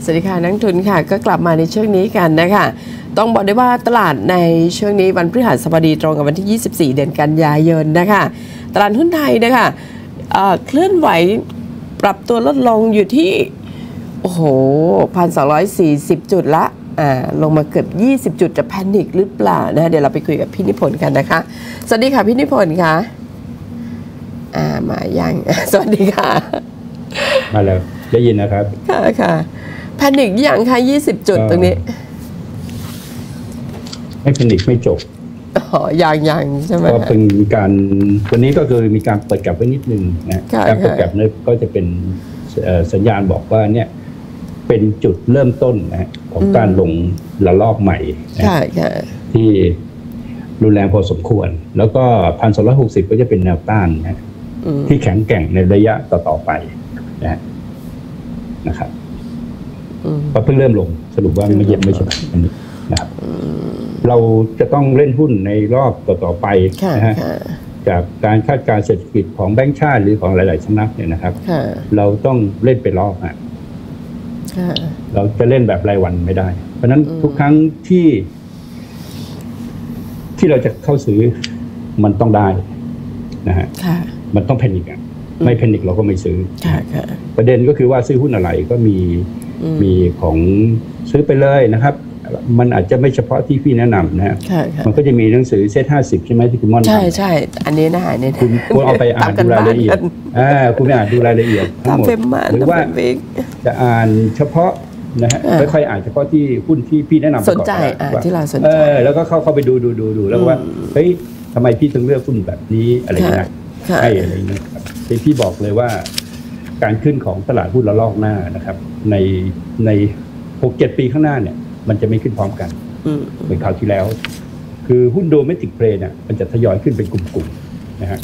วัสดีค่ะนักทุนค่ะก็กลับมาในช่วงนี้กันนะคะต้องบอกได้ว่าตลาดในช่วงนี้วันพฤหัสบดีตรงกับวันที่24เดือนกันยายนนะคะตลาดหุ้นไทยนะคะเคลื่อนไหวปรับตัวลดลงอยู่ที่โอ้โห 1,240 จุดละลงมาเกือบ20 จุดจะแพนิคหรือเปล่านะเดี๋ยวเราไปคุยกับพี่นิพนธ์กันนะคะสวัสดีค่ะพี่นิพนธ์ค่ะมายังสวัสดีค่ะมาแล้วได้ยินนะครับค่ะแพนิคยังค่ะ20 จุดตรงนี้ไม่แพนิคไม่จบยังใช่ไหมก็เป็นการวันนี้ก็คือมีการเปิดกลับไว้นิดนึงนะการเปิดกลับนี้ก็จะเป็นสัญญาณบอกว่าเนี่ยเป็นจุดเริ่มต้นนะของการลงระลอกใหม่นะที่รุนแรงพอสมควรแล้วก็1,260ก็จะเป็นแนวต้านนะที่แข็งแกร่งในระยะต่อไปนะครับก็เพิ่งเริ่มลงสรุปว่าไม่เย็นไม่ใช่นะครับเราจะต้องเล่นหุ้นในรอบต่อไปนะฮะจากการคาดการณ์เศรษฐกิจของแบงก์ชาติหรือของหลายๆสำนักเนี่ยนะครับเราต้องเล่นไปรอบเราจะเล่นแบบรายวันไม่ได้เพราะนั้นทุกครั้งที่เราจะเข้าซื้อมันต้องได้นะฮะมันต้องแพนิคไม่แพนิคเราก็ไม่ซื้อประเด็นก็คือว่าซื้อหุ้นอะไรก็มีของซื้อไปเลยนะครับมันอาจจะไม่เฉพาะที่พี่แนะนำนะมันก็จะมีหนังสือเซต50ใช่ไหมที่คุณม่อนใช่อันนี้นะคุณเอาไปอ่านดูรายละเอียดคุณไปอ่านดูรายละเอียดทั้งหมดหรือว่าจะอ่านเฉพาะนะฮะค่อยๆอ่านเฉพาะที่หุ้นที่พี่แนะนำสนใจที่เราสนใจแล้วก็เข้าไปดูแล้วว่าเฮ้ยทำไมพี่ถึงเลือกหุ้นแบบนี้อะไรอย่างเงี้ยให้อะไรอย่างเงี้ยพี่บอกเลยว่าการขึ้นของตลาดหุ้นระลอกหน้านะครับใน 6-7 ปีข้างหน้าเนี่ยมันจะไม่ขึ้นพร้อมกันเหมือนคราวที่แล้วคือหุ้นโดเมสติกเพลย์เนี่ยมันจะทยอยขึ้นเป็นกลุ่มๆนะฮะ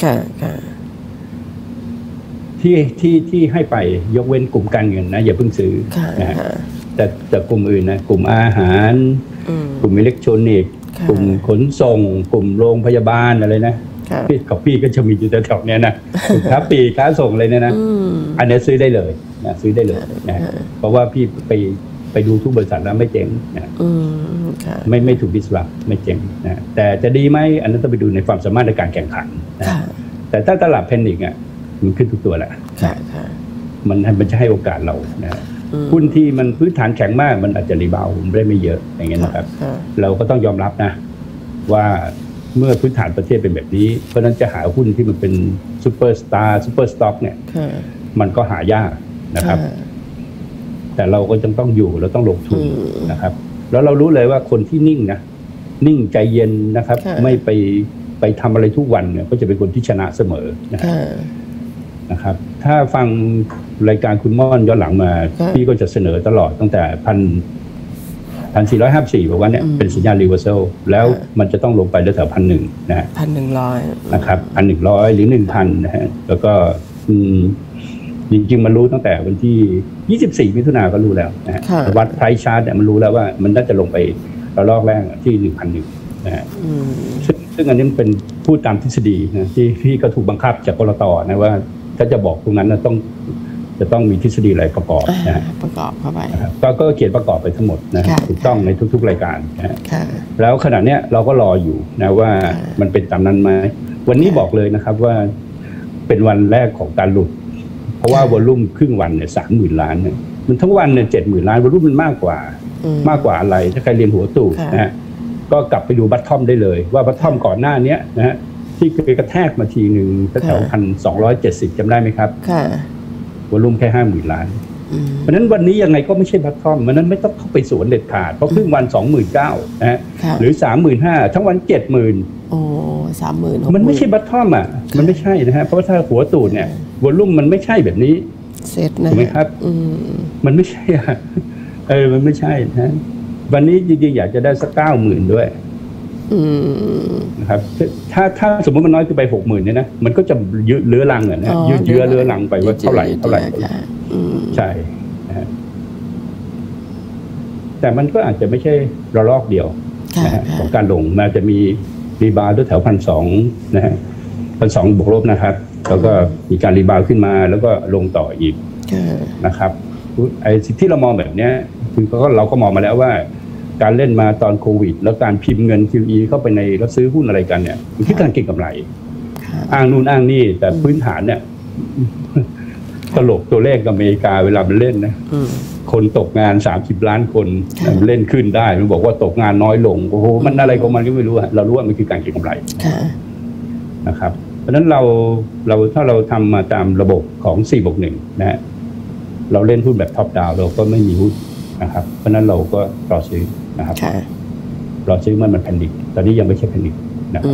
ที่ให้ไปยกเว้นกลุ่มการเงินนะอย่าเพิ่งซื้อนะฮะแต่กลุ่มอื่นนะกลุ่มอาหารกลุ่มอิเล็กทรอนิกส์กลุ่มขนส่งกลุ่มโรงพยาบาลอะไรนะพี่ก็จะมีอยู่แถวๆนี้นะค้าปลีกค้าส่งเลยนะอันนี้ซื้อได้เลยนะซื้อได้เลยนะเพราะว่าพี่ไปดูทุกบริษัทแล้วไม่เจ๊งนะไม่ถูกดิสรัปไม่เจ๊งนะแต่จะดีไหมอันนั้นต้องไปดูในความสามารถในการแข่งขันนะแต่ถ้าตลาดแพนิคมันขึ้นทุกตัวแหละมันจะให้โอกาสเรานะหุ้นที่มันพื้นฐานแข็งมากมันอาจจะรีบาวด์ได้ไม่เยอะอย่างเงี้ยนะครับเราก็ต้องยอมรับนะว่าเมื่อพื้นฐานประเทศเป็นแบบนี้เพราะนั้นจะหาหุ้นที่มันเป็นซูเปอร์สตาร์ซูเปอร์สต็อกเนี่ยมันก็หายากนะครับแต่เราก็จะต้องอยู่เราต้องลงทุนนะครับแล้วเรารู้เลยว่าคนที่นิ่งนะนิ่งใจเย็นนะครับไม่ไปทำอะไรทุกวันเนี่ยก็จะเป็นคนที่ชนะเสมอนะครับถ้าฟังรายการคุณม่อนย้อนหลังมาพี่ก็จะเสนอตลอดตั้งแต่1,454บอกว่าเนี่ยเป็นสัญญาณรีเวอร์ซัลแล้วมันจะต้องลงไปแถว1,100นะฮะ 1,100 นะครับ1,100หรือ 1,000 นะฮะแล้วก็จริงๆมันรู้ตั้งแต่วันที่24มิถุนายนก็รู้แล้วนะฮะวัดไพรซ์ชาร์ตเนี่ยมันรู้แล้วว่ามันน่าจะลงไประลอกแรกที่ 1,100 นะฮะซึ่งอันนี้เป็นพูดตามทฤษฎีนะที่พี่ก็ถูกบังคับจากกลต.นะว่าถ้าจะบอกตรงนั้นจะต้องมีทฤษฎีอะไรประกอบนะประกอบเข้าไปก็เขียนประกอบไปทั้งหมดนะถูกต้องในทุกๆรายการนะแล้วขณะเนี้ยเราก็รออยู่นะว่ามันเป็นตามนั้นไหมวันนี้บอกเลยนะครับว่าเป็นวันแรกของการหลุดเพราะว่าวอลลุ่มครึ่งวันเนี่ย30,000 ล้านเนี่ยมันทั้งวันเนี่ย70,000 ล้านวอลลุ่มมันมากกว่าอะไรถ้าใครเรียนหัวตู่นะฮะก็กลับไปดูบัตทอมได้เลยว่าบัตทอมก่อนหน้านี้นะฮะที่เคยกระแทกมาทีหนึ่งแถว1,270จำได้ไหมครับวอลลุ่มแค่50,000 ล้านเพราะนั้นวันนี้ยังไงก็ไม่ใช่บัตทอมมันนั้นไม่ต้องเข้าไปสวนเด็ดขาดเพราะครึ่งวัน 29,000 นะฮะหรือ 35,000 ทั้งวัน 70,000 โอ้ 30,000 มันไม่ใช่บัตทอมมันไม่ใช่นะฮะเพราะว่าถ้าหัวตูดเนี่ยวอลลุ่มมันไม่ใช่แบบนี้เซตนะถูกไหมครับมันไม่ใช่มันไม่ใช่นะวันนี้จริงๆอยากจะได้สัก 90,000 ด้วยนะครับถ้าสมมติมันน้อยขึ้นไป 60,000 เนี่ยนะมันก็จะยืดเลื้อรังนะยืดเยื้อเลื้อรังไปว่าเท่าไหร่ใช่นะฮะแต่มันก็อาจจะไม่ใช่ระลอกเดียวนะฮะของการลงมันจะมีรีบาวด์ด้วยแถว 1,200 นะฮะ 1,200 บวกลบนะครับแล้วก็มีการรีบาวด์ขึ้นมาแล้วก็ลงต่ออีกนะครับไอ้ที่เรามองแบบนี้คือเราก็มองมาแล้วว่าการเล่นมาตอนโควิดแล้วการพิมพ์เงิน QE เข้าไปในแล้วซื้อหุ้นอะไรกันเนี่ยมันคือการเก็งกำไรอ้างนู่นอ้างนี่แต่พื้นฐานเนี่ยตลกตัวเลขอเมริกาเวลามันเล่นนะคนตกงาน30 ล้านคนเล่นขึ้นได้มันบอกว่าตกงานน้อยลงโอ้โหมันอะไรของมันก็ไม่รู้เรารู้ว่ามันคือการเก็งกำไรนะครับเพราะฉะนั้นเราถ้าเราทำมาตามระบบของ4+1นะฮะเราเล่นหุ้นแบบท็อปดาวเราก็ไม่มีหุ้นนะครับเพราะนั้นเราก็รอซื้อนะครับรอซื้อมันแพนิคตอนนี้ยังไม่ใช่แพนิคนะครับ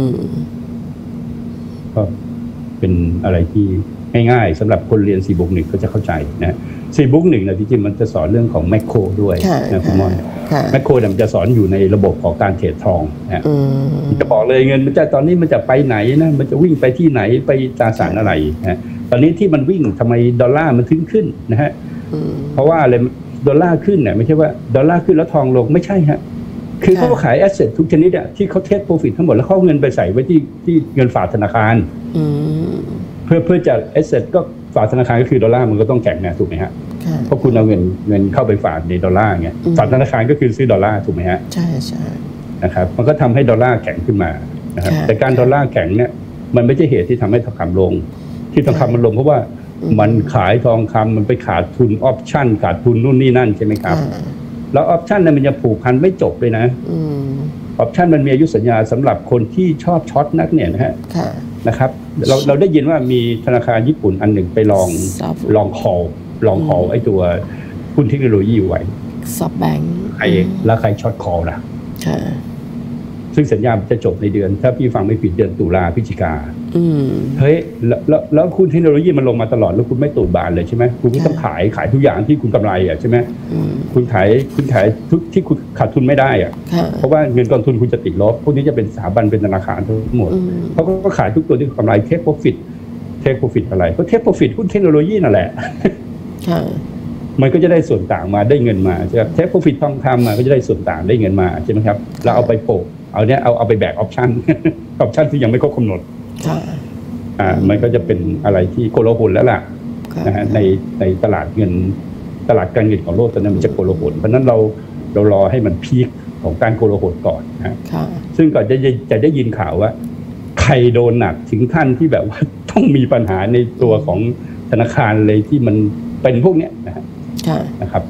ก็เป็นอะไรที่ง่ายๆสำหรับคนเรียน4+1ก็จะเข้าใจนะ4+1นะจริงๆมันจะสอนเรื่องของแมคโครด้วยนะคุณมอนแมคโครมันจะสอนอยู่ในระบบของการเทรดทองนะจะบอกเลยเงินมันจะตอนนี้มันจะไปไหนนะมันจะวิ่งไปที่ไหนไปตราสารอะไรนะตอนนี้ที่มันวิ่งทำไมดอลลาร์มันขึ้นนะฮะเพราะว่าอะไรดอลลาร์ขึ้นเนี่ยไม่ใช่ว่าดอลลาร์ขึ้นแล้วทองลงไม่ใช่ฮะคือเขาขายแอสเซททุกชนิดอะที่เขาเทคโปรฟิตทั้งหมดแล้วเขาเงินไปใส่ไว้ที่เงินฝากธนาคารเพื่อจะแอสเซทก็ฝากธนาคารก็คือดอลลาร์มันก็ต้องแข็งนะถูกไหมฮะเพราะคุณเอาเงินเข้าไปฝากในดอลลาร์ไงฝากธนาคารก็คือซื้อดอลลาร์ถูกไหมฮะใช่ใช่นะครับมันก็ทำให้ดอลลาร์แข็งขึ้นมานะครับแต่การดอลลาร์แข็งเนี่ยมันไม่ใช่เหตุที่ทำให้ทองคำลงที่ทองคำมันลงเพราะว่ามันขายทองคำมันไปขาดทุนออปชั่นขาดทุนนู่นนี่นั่นใช่ไหมครับแล้วออปชั่นเนี่ยมันจะผูกพันไม่จบเลยนะออปชั่นมันมีอายุสัญญาสำหรับคนที่ชอบช็อตนักเนี่ยนะฮะนะครับเราได้ยินว่ามีธนาคารญี่ปุ่นอันหนึ่งไปลองคอลไอ้ตัวหุ้นเทคโนโลยีไว้ซับแบงค์แล้วใครช็อตคอลล่ะซึ่งสัญญาจะจบในเดือนถ้าพี่ฟังไม่ผิดเดือนตุลาพฤศจิกาเฮ้ยแล้วคุณเทคโนโลยีมันลงมาตลอดแล้วคุณไม่ตูดบานเลยใช่ไหมคุณก็ต้องขายทุกอย่างที่คุณกำไรอ่ะใช่ไหมคุณขายทุกที่คุณขาดทุนไม่ได้อ่ะเพราะว่าเงินกองทุนคุณจะติดลบพวกนี้จะเป็นสถาบันเป็นธนาคารทั้งหมดเขาก็ขายทุกตัวที่กำไรเทคโปรฟิตอะไรก็เทคโปรฟิตหุ้นเทคโนโลยีนั่นแหละมันก็จะได้ส่วนต่างมาได้เงินมาใช่ไหมเทคโปรฟิตทองคำมาก็จะได้ส่วนต่างได้เงินมาใช่ไหมครับเราเอาไปโปะเอาไปแบกออปชั่นที่ยังไม่ครบกำหนดมันก็จะเป็นอะไรที่โกลาหลแล้วล่ะนะฮะในตลาดการเงินของโลกตอนนั้นมันจะโกลาหลเพราะนั้นเรารอให้มันพีคของการโกลาหลก่อนนะซึ่งก่อนจะได้ยินข่าวว่าใครโดนหนักถึงขั้นที่แบบว่าต้องมีปัญหาในตัวของธนาคารเลยที่มันเป็นพวกเนี้ยนะครับ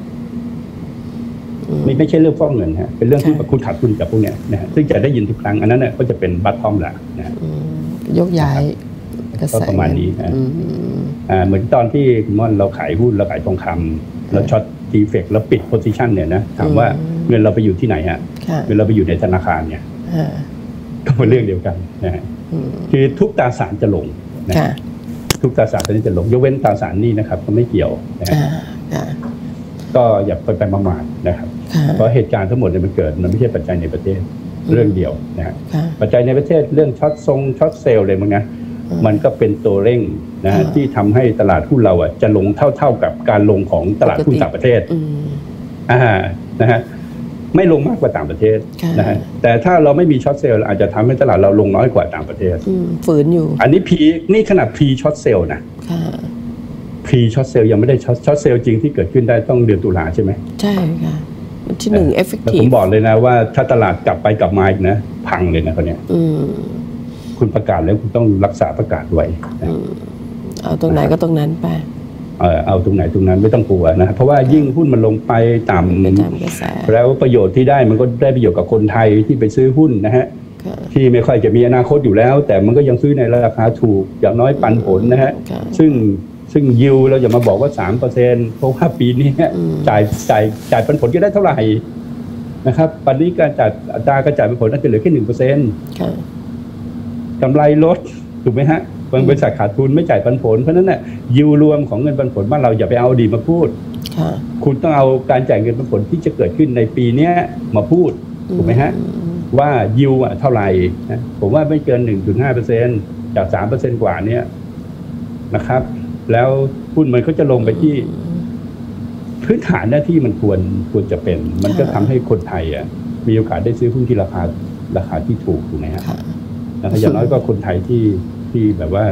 ไม่ใช่เรื่องฟอกเงินฮะเป็นเรื่องที่คุณขาดทุนกับพวกเนี้ยนะฮะซึ่งจะได้ยินทุกครั้งอันนั้นเนี่ยก็จะเป็นบัตทอมแหละนะยกย้ายก็ประมาณนี้นะเหมือนตอนที่คุณม่อนเราขายหุ้นเราขายทองคำแล้วช็อตดีเฟกแล้วปิดโพซิชันเนี่ยนะถามว่าเงินเราไปอยู่ที่ไหนฮะเงินเราไปอยู่ในธนาคารเนี่ยก็เป็นเรื่องเดียวกันนะฮะคือทุกตราสารจะลงนะทุกตราสารตอนนี้จะลงยกเว้นตราสารนี่นะครับก็ไม่เกี่ยวนะก็อย่าไปประมาทนะครับเพราะเหตุการณ์ทั้งหมดเนี่ยมันเกิดมันไม่ใช่ปัจจัยในประเทศเรื่องเดียวนะฮะปัจจัยในประเทศเรื่องช็อตเซลล์อะไรบางอย่างมันก็เป็นตัวเร่งนะฮะที่ทำให้ตลาดหุ้นเราอ่ะจะลงเท่ากับการลงของตลาดหุ้นต่างประเทศนะฮะไม่ลงมากกว่าต่างประเทศนะฮะแต่ถ้าเราไม่มีช็อตเซลล์อาจจะทำให้ตลาดเราลงน้อยกว่าต่างประเทศฝืนอยู่อันนี้นี่ขนาดช็อตเซลล์นะช็อตเซลล์ยังไม่ได้ช็อตเซลล์จริงที่เกิดขึ้นได้ต้องเดือนตุลาใช่ไหมใช่ค่ะที่1 effective ผมบอกเลยนะว่าถ้าตลาดกลับไปกลับมาอีกนะพังเลยนะคนเนี้ยคุณประกาศแล้วคุณต้องรักษาประกาศไว้เอาตรงไหนก็ตรงนั้นไปเอาตรงไหนตรงนั้นไม่ต้องกลัวนะเพราะว่ายิ่งหุ้นมันลงไปต่ำแล้วประโยชน์ที่ได้มันก็ได้ประโยชน์กับคนไทยที่ไปซื้อหุ้นนะฮะที่ไม่ค่อยจะมีอนาคตอยู่แล้วแต่มันก็ยังซื้อในราคาถูกอย่างน้อยปันผลนะฮะซึ่งยิวเราอย่ามาบอกว่า 3% เพราะว่าปีนี้จ่ายปันผลจะได้เท่าไหร่นะครับปันนี้การจ่ายอัตราการจ่ายปันผลน่าจะเหลือแค่ 1% กำไรลดถูกไหมฮะบริษัทขาดทุนไม่จ่ายปันผลเพราะนั้นน่ะยิวรวมของเงินปันผลบ้านเราอย่าไปเอาดีมาพูดคุณต้องเอาการจ่ายเงินปันผลที่จะเกิดขึ้นในปีนี้มาพูดถูกไหมฮะว่ายิวเท่าไหร่นะผมว่าไม่เกิน 1.5% จาก 3% กว่านี้นะครับแล้วหุ้นมันก็จะลงไปที่พื้นฐานหน้าที่มันควรจะเป็นมันก็ทำให้คนไทยมีโอกาสได้ซื้อหุ้นที่ราคาที่ถูกถูกไหมฮะแล้วอย่างน้อยก็คนไทยที่แบบว่า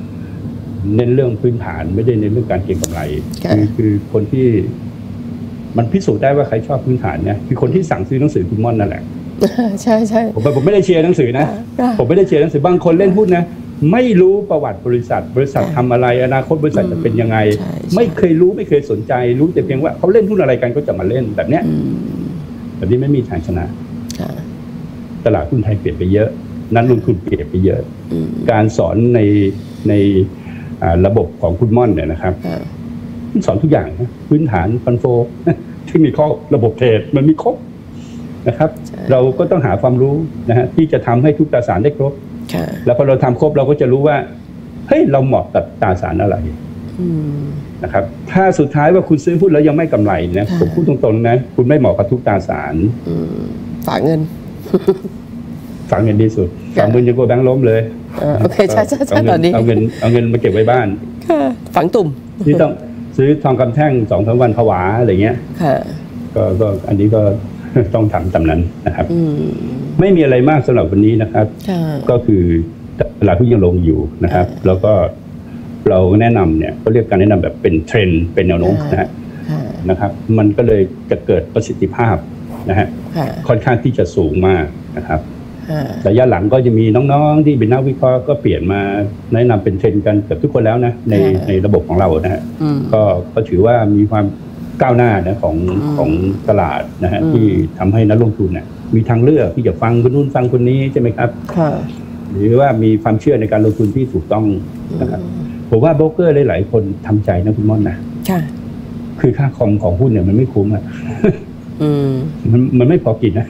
เน้นเรื่องพื้นฐานไม่ได้เน้นเรื่องการเก็งกำไรคือคนที่มันพิสูจน์ได้ว่าใครชอบพื้นฐานเนี่ยคือคนที่สั่งซื้อหนังสือคุณม่อนนั่นแหละใช่ใช่ผมไม่ได้เชียร์หนังสือนะผมไม่ได้เชียร์หนังสือบางคนเล่นหุ้นนะไม่รู้ประวัติบริษัททำอะไรอนาคตบริษัทจะเป็นยังไงไม่เคยรู้ไม่เคยสนใจรู้แต่เพียงว่าเขาเล่นหุ้นอะไรกันก็จะมาเล่นแบบเนี้ยแบบนี้ไม่มีทางชนะตลาดหุ้นไทยเปลี่ยนไปเยอะนักลงทุนเปลี่ยนไปเยอะการสอนในระบบของคุณม่อนเนี่ยนะครับสอนทุกอย่างนะพื้นฐานฟันโฟเทคนิคระบบเทรดมันมีครบนะครับเราก็ต้องหาความรู้นะฮะที่จะทำให้ทุกตราสารได้ครบแล้วพอเราทำครบเราก็จะรู้ว่าเฮ้ยเราเหมาะกับตราสารอะไรนะครับถ้าสุดท้ายว่าคุณซื้อหุ้นแล้วยังไม่กำไรนะผมพูดตรงๆนะคุณไม่เหมาะกับทุกตราสารฝากเงินฝากเงินดีสุดฝากเงินจะกลัวแบงค์ล้มเลยโอเคใช่ตอนนี้เอาเงินมาเก็บไว้บ้านฝังตุ่มที่ต้องซื้อทองคำแท่ง2-3 วันผวาอะไรเงี้ยก็อันนี้ก็ต้องทำตามนั้นนะครับไม่มีอะไรมากสำหรับวันนี้นะครับก็คือตลาดหุ้นยังลงอยู่นะครับแล้วก็เราแนะนำเนี่ยก็เรียกการแนะนำแบบเป็นเทรนด์เป็นแนวโน้มนะครับมันก็เลยจะเกิดประสิทธิภาพนะฮะค่อนข้างที่จะสูงมากนะครับระยะหลังก็จะมีน้องๆที่เป็นนักวิเคราะห์ก็เปลี่ยนมาแนะนำเป็นเทรนด์กันเกือบทุกคนแล้วนะในระบบของเรานะฮะก็ถือว่ามีความก้าวหน้านะของตลาดนะฮะที่ทำให้นักลงทุนเนี่ยมีทางเลือกที่จะฟังคนนู้นฟังคนนี้ใช่ไหมครับหรือว่ามีความเชื่อในการลงทุนที่ถูกต้องนะครับผมว่าโบรกเกอร์หลายๆคนทำใจนะคุณม่อนนะคือค่าคอมของหุ้นเนี่ยมันไม่คุ้มอ่ะมันไม่พอกินนะ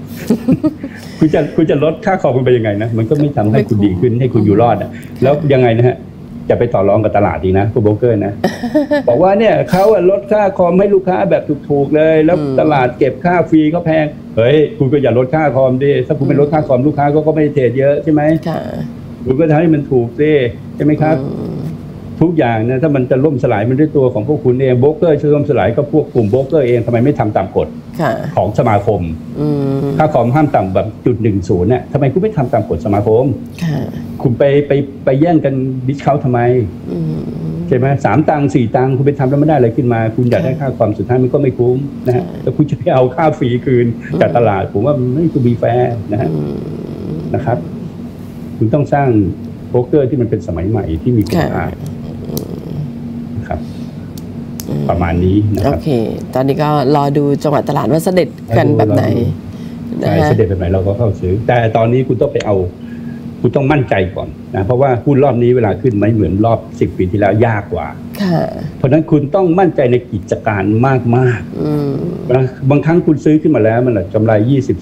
คุณจะลดค่าคอมมันไปยังไงนะมันก็ไม่ทำให้คุณดีขึ้นให้คุณอยู่รอดอ่ะแล้วยังไงนะฮะจะไปต่อรองกับตลาดดีนะผู้โบรกเกอร์นะบอกว่าเนี่ยเขาลดค่าคอมให้ลูกค้าแบบถูกๆเลยแล้วตลาดเก็บค่าฟรีเขาแพงเฮ้ยคุณก็อย่าลดค่าคอมดิถ้าคุณไม่ลดค่าคอมลูกค้าก็ไม่เทรดเยอะใช่ไหมคุณก็ทำให้มันถูกดิใช่ไหมครับทุกอย่างนะถ้ามันจะล่มสลายมันด้วยตัวของพวกคุณเองโบรกเกอร์จะล่มสลายก็พวกกลุ่มโบรกเกอร์เองทำไมไม่ทำตามกฎของสมาคมค่าคอมห้ามต่ำแบบ.10เนี่ยทำไมคุณไม่ทำตามกฎสมาคมคุณไปแย่งกันดิสเคาท์ทำไมใช่ไหม3 ตังค์4 ตังค์คุณไปทำแล้วไม่ได้อะไรขึ้นมาคุณอยากได้ค่าความสุดท้ายมันก็ไม่คุ้มนะฮะแล้วคุณจะไปเอาค่าฟรีคืนจากตลาดผมว่ามันไม่ถูกมีแฟร์นะครับคุณต้องสร้างโบรกเกอร์ที่มันเป็นสมัยใหม่ที่มีคุณภาพนะครับประมาณนี้นะครับโอเคตอนนี้ก็รอดูจังหวะตลาดว่าเสด็จกันแบบไหนเสด็จแบบไหนเราก็เข้าซื้อแต่ตอนนี้คุณต้องไปเอาคุณต้องมั่นใจก่อนนะเพราะว่าหุ้นรอบนี้เวลาขึ้นไม่เหมือนรอบ10 ปีที่แล้วยากกว่าเพราะฉะนั้นคุณต้องมั่นใจในกิจการมากๆบางครั้งคุณซื้อขึ้นมาแล้วมันกำไร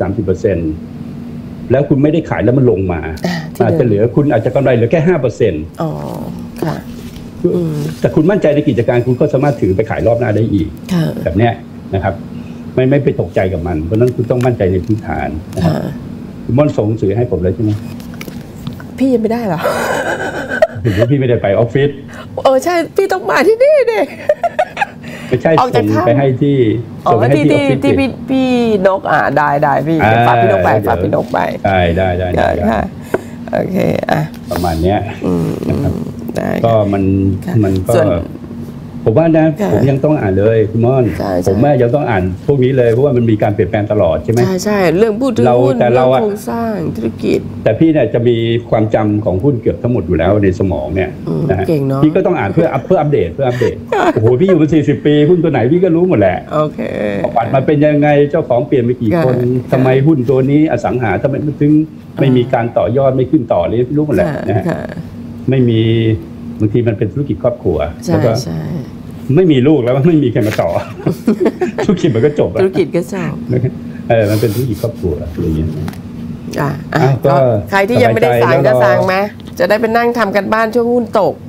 20-30%แล้วคุณไม่ได้ขายแล้วมันลงมาอาจจะเหลือคุณอาจจะกำไรเหลือแค่ 5% อ๋อค่ะแต่คุณมั่นใจในกิจการคุณก็สามารถถือไปขายรอบหน้าได้อีกแบบนี้นะครับไม่ไปตกใจกับมันเพราะนั้นคุณต้องมั่นใจในพื้นฐานนะครับคุณม่อนส่งหนังสือให้ผมเลยใช่ไหมพี่ยังไม่ได้เหรอถึงว่าพี่ไม่ได้ไปออฟฟิศใช่พี่ต้องมาที่นี่ดิไม่ใช่ส่งไปให้ที่ส่งไปให้ที่ออฟฟิศที่พี่นกได้พี่ฝากพี่นกไปได้โอเคประมาณเนี้ยนะครับก็มันก็ผมว่านะผมยังต้องอ่านเลยคุณม่อนผมแม่ยังต้องอ่านพวกนี้เลยเพราะว่ามันมีการเปลี่ยนแปลงตลอดใช่ไหมใช่เรื่องพูดถึงหุ้นเรื่องโครงสร้างธุรกิจแต่พี่เนี่ยจะมีความจำของหุ้นเกือบทั้งหมดอยู่แล้วในสมองเนี่ยนะพี่ก็ต้องอ่านเพื่ออัปเดตโอ้โหพี่อยู่มา40 ปีหุ้นตัวไหนพี่ก็รู้หมดแหละโอเคประวัติมันเป็นยังไงเจ้าของเปลี่ยนไปกี่คนทำไมหุ้นตัวนี้อสังหาทำไมถึงไม่มีการต่อยอดไม่ขึ้นต่อเลยพี่รู้หมดแหละนะฮะไม่มีบางทีมันเป็นธุรกิจครอบครัวแล้วก็ไม่มีลูกแล้วไม่มีใครมาต่อธุรกิจมันก็จบธุรกิจก็จบมันเป็นธุรกิจครอบครัวอะไรอย่างเงี้ยก็ใครที่ยังไม่ได้สั่งก็สั่งไหมจะได้ไปนั่งทำกันบ้านช่วงหุ้นตก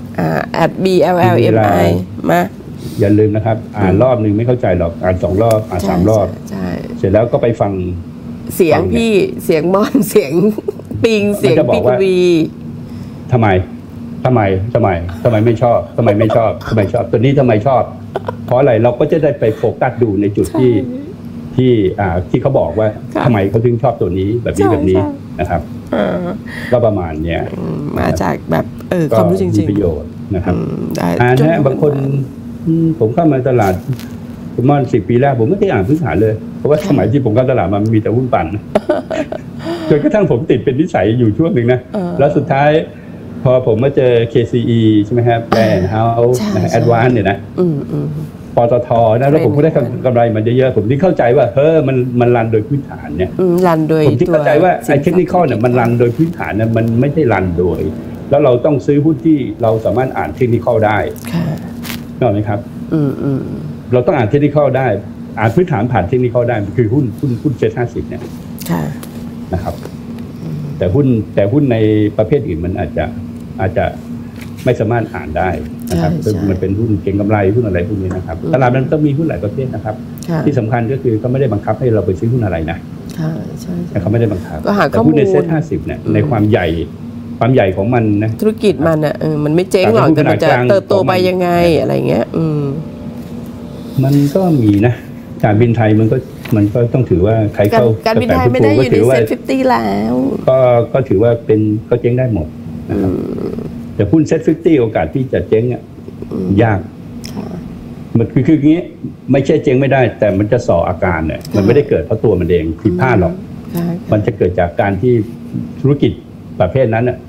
@BLLMI มาอย่าลืมนะครับอ่านรอบนึงไม่เข้าใจหรอกอ่าน2 รอบอ่าน3 รอบเสร็จแล้วก็ไปฟังเสียงพี่เสียงมอนเสียงปิงเสียงพี่ทวีทำไมไม่ชอบตัวนี้ทำไมชอบเพราะอะไรเราก็จะได้ไปโฟกัสดูในจุดที่เขาบอกว่าทำไมเขาถึงชอบตัวนี้แบบนี้นะครับก็ประมาณเนี้ยมาจากแบบความรู้จริงๆประโยชน์นะครับนะบางคนผมเข้ามาตลาดคุณม่อน10 ปีแรกผมไม่ได้อ่านพื้นฐานเลยเพราะว่าสมัยที่ผมเข้าตลาดมันมีแต่หุ้นปั่นจนกระทั่งผมติดเป็นนิสัยอยู่ช่วงหนึ่งนะแล้วสุดท้ายพอผมมาเจอ KCE ใช่ไหมครับแบรนด์เฮาส์แอดวานซ์เนี่ยนะปตทนะแล้วผมก็ได้กำไรมันเยอะๆผมที่เข้าใจว่ามันรันโดยพื้นฐานเนี่ยรันโดยผมที่เข้าใจว่าไอ้เทคนิคเนี่ยมันรันโดยพื้นฐานนะมันไม่ได้รันโดยแล้วเราต้องซื้อหุ้นที่เราสามารถอ่านเทคนิคได้เข้าใจไหมครับเราต้องอ่านเทคนิคได้อ่านพื้นฐานผ่านเทคนิคได้คือหุ้นเซ็ต50เนี่ยนะครับแต่หุ้นในประเภทอื่นมันอาจจะไม่สามารถอ่านได้นะครับมันเป็นหุ้นเก็งกำไรหุ้นอะไรพวกนี้นะครับตลาดมันต้องมีหุ้นหลายประเภทนะครับที่สำคัญก็คือเขาไม่ได้บังคับให้เราไปซื้อหุ้นอะไรนะแต่เขาไม่ได้บังคับแต่หุ้นในเซ็ต50เนี่ยในความใหญ่ของมันนะธุรกิจมันอ่ะมันไม่เจ๊งหรอกแต่มันจะเติบโตไปยังไงอะไรเงี้ยมันก็มีนะการบินไทยมันก็ต้องถือว่าใครเข้าการบินไทยไม่ได้อยู่ในเซ็ต50แล้วก็ถือว่าเป็นก็เจ๊งได้หมดนะครับแต่หุ้นเซ็ต50โอกาสที่จะเจ๊งยากมันคืออย่างนี้ไม่ใช่เจ๊งไม่ได้แต่มันจะส่ออาการเนี่ยมันไม่ได้เกิดเพราะตัวมันเองผิดพลาดหรอกมันจะเกิดจากการที่ธุรกิจประเภทนั้นน่ะ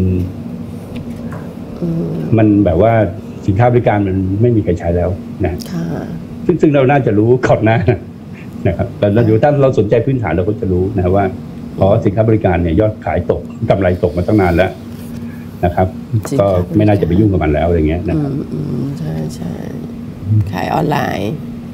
มันแบบว่าสินค้าบริการมันไม่มีใครใช้แล้วนะซึ่งเราน่าจะรู้ก่อนหน้านะครับแต่เราอยู่ถ้าเราสนใจพื้นฐานเราก็จะรู้นะว่าเพราะสินค้าบริการเนี่ยยอดขายตกกำไรตกมาตั้งนานแล้วนะครับก็ไม่น่าจะไปยุ่งกับมันแล้วอะไรเงี้ยนะครับใช่ขายออนไลน์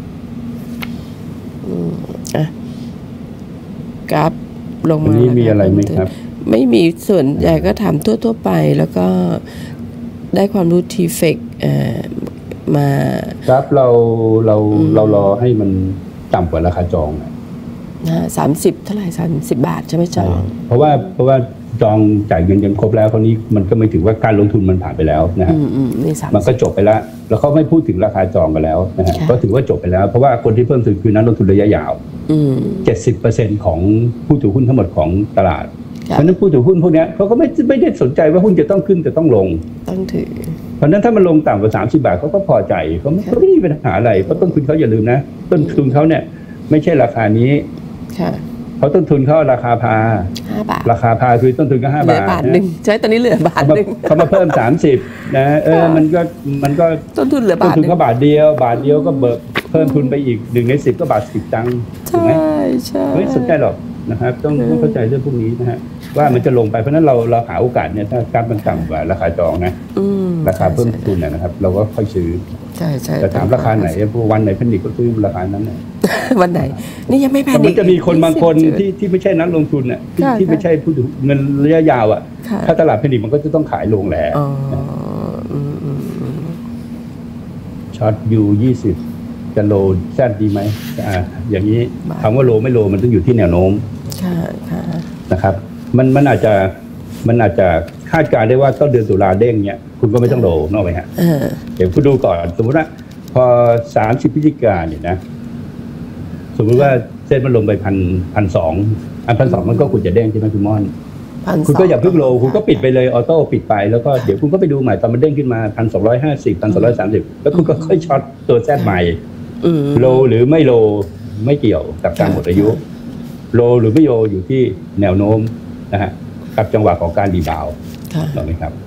กราฟลงมานี้มีอะไรไหมครับไม่มีส่วนใหญ่ก็ถามทั่วไปแล้วก็ได้ความรู้ทีเฟกมาครับเรารอให้มันต่ำกว่าราคาจอง 30เท่าไหร่30 บาทใช่ไหมจองเพราะว่าจองจ่ายเงินกันครบแล้วคราวนี้มันก็ไม่ถือว่าการลงทุนมันผ่านไปแล้วนะฮะมันก็จบไปแล้วแล้วเขาไม่พูดถึงราคาจองกันแล้วนะฮะก็ถือว่าจบไปแล้วเพราะว่าคนที่เพิ่มทุนคือนักลงทุนระยะยาว 70% ของผู้ถือหุ้นทั้งหมดของตลาดเพราะนั้นผู้ถือหุ้นพวกนี้เขาก็ไม่ได้สนใจว่าหุ้นจะต้องขึ้นจะต้องลงต้องถือเพราะนั้นถ้ามันลงต่ำกว่า30 บาทเขาก็พอใจเขาไม่มีปัญหาอะไรเพราะต้นทุนเขาอย่าลืมนะต้นทุนเขาเนี่ยไม่ใช่ราคานี้เพราะต้นทุนเขาราคาพา 5 บาทราคาพาคือต้นทุนก็5 บาทใช่ตอนนี้เหลือบาทนึงเขามาเพิ่ม30นะมันก็ต้นทุนเหลือบาทต้นทุนเขาบาทเดียวก็เบิกเพิ่มทุนไปอีก1 ใน 10ก็บาท10 ตังค์ถูกไหมใช่ไม่สนใจหรอกนะครับต้องเข้าใจเรื่องพวกนี้นะฮะว่ามันจะลงไปเพราะนั้นเราหาโอกาสเนี่ยถ้าการมันต่ำกว่าราคาจองนะราคาเพิ่มทุนนะครับเราก็ค่อยซื้อใช่แต่ถามราคาไหนวันไหนแพนิคก็ซื้อราคานั้นวันไหนนี่ยังไม่แพนิคมันจะมีคนบางคนที่ไม่ใช่นักลงทุนน่ะที่ไม่ใช่ผู้ถือเงินระยะยาวอ่ะถ้าตลาดแพนิคมันก็จะต้องขายลงแหละช็อตยู20จะโลแซดดีไหมอย่างนี้คำว่าโลไม่โลมันต้องอยู่ที่แนวโน้มนะครับมันอาจจะคาดการได้ว่าต้นเดือนตุลาเด้งเนี่ยคุณก็ไม่ต้องโลนอกไปฮะเดี๋ยวคุณดูก่อนสมมติว่าพอ30 พฤศจิกายนเนี่ยนะสมมติว่าเส้นมันลงไป1,200มันก็คุณจะเด้งใช่ไหมคุณม่อนคุณก็อย่าเพิ่งโลคุณก็ปิดไปเลยออโต้ปิดไปแล้วก็เดี๋ยวคุณก็ไปดูใหม่ตอนมันเด้งขึ้นมา1,250 1,230แล้วคุณก็ค่อยช็อตตัวแซดใหม่โลหรือไม่โลไม่เกี่ยวกับการหมดอายุโลหรือไม่โลอยู่ที่แนวโน้มนะฮะกับจังหวะของการรีบาวด์ถูกไหมครับ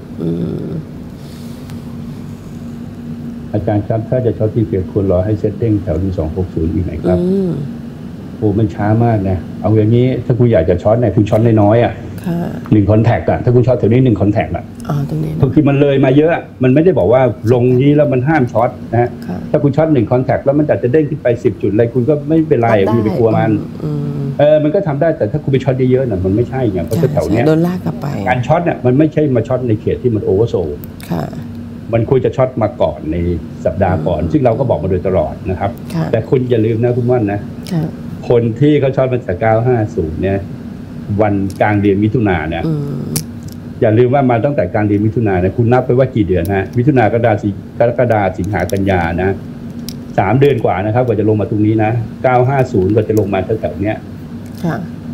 อาจารย์ครับถ้าจะช็อตที่เกิดควรรอให้เซตติ้งแถวที่260อีกไหมครับโอ้มันช้ามากนะเอาอย่างนี้ถ้าคุณอยากจะช็อตเนี่ยคุณช็อตน้อยๆ1 คอนแทคถ้าคุณช็อตแถวนี้1 คอนแทคตรงนี้คือมันเลยมาเยอะมันไม่ได้บอกว่าลงนี้แล้วมันห้ามช็อตนะฮะถ้าคุณช็อต1 คอนแทคแล้วมันจะเด้งขึ้นไป10 จุดอะไรคุณก็ไม่เป็นไรคุณไปกลัวมันมันก็ทำได้แต่ถ้าคุณไปช็อตเยอะๆน่ะมันไม่ใช่ไงเพราะแถวเนี้ยโดนลากกลับไปการช็อตเนี่ยมันไม่ใช่มาช็อตในเขตที่มันโอเวอร์โซลมันควรจะช็อตมาก่อนในสัปดาห์ก่อนซึ่งเราก็บอกมาโดยตลอดนะครับแต่คุณอย่าลืมนะคุณม่อนนะคนที่เขาช็อตมาจาก950เนี่ยวันกลางเดือนมิถุนายนเนี่ยอย่าลืมว่ามาตั้งแต่กลางเดือนมิถุนายนนะคุณนับไปว่ากี่เดือนฮะมิถุนายนกรกฎาคมสิงหากันยานะ3 เดือนกว่านะครับกว่าจะลงมาตรงนี้นะ950กว่าจะลงมาแถวๆเนี้ย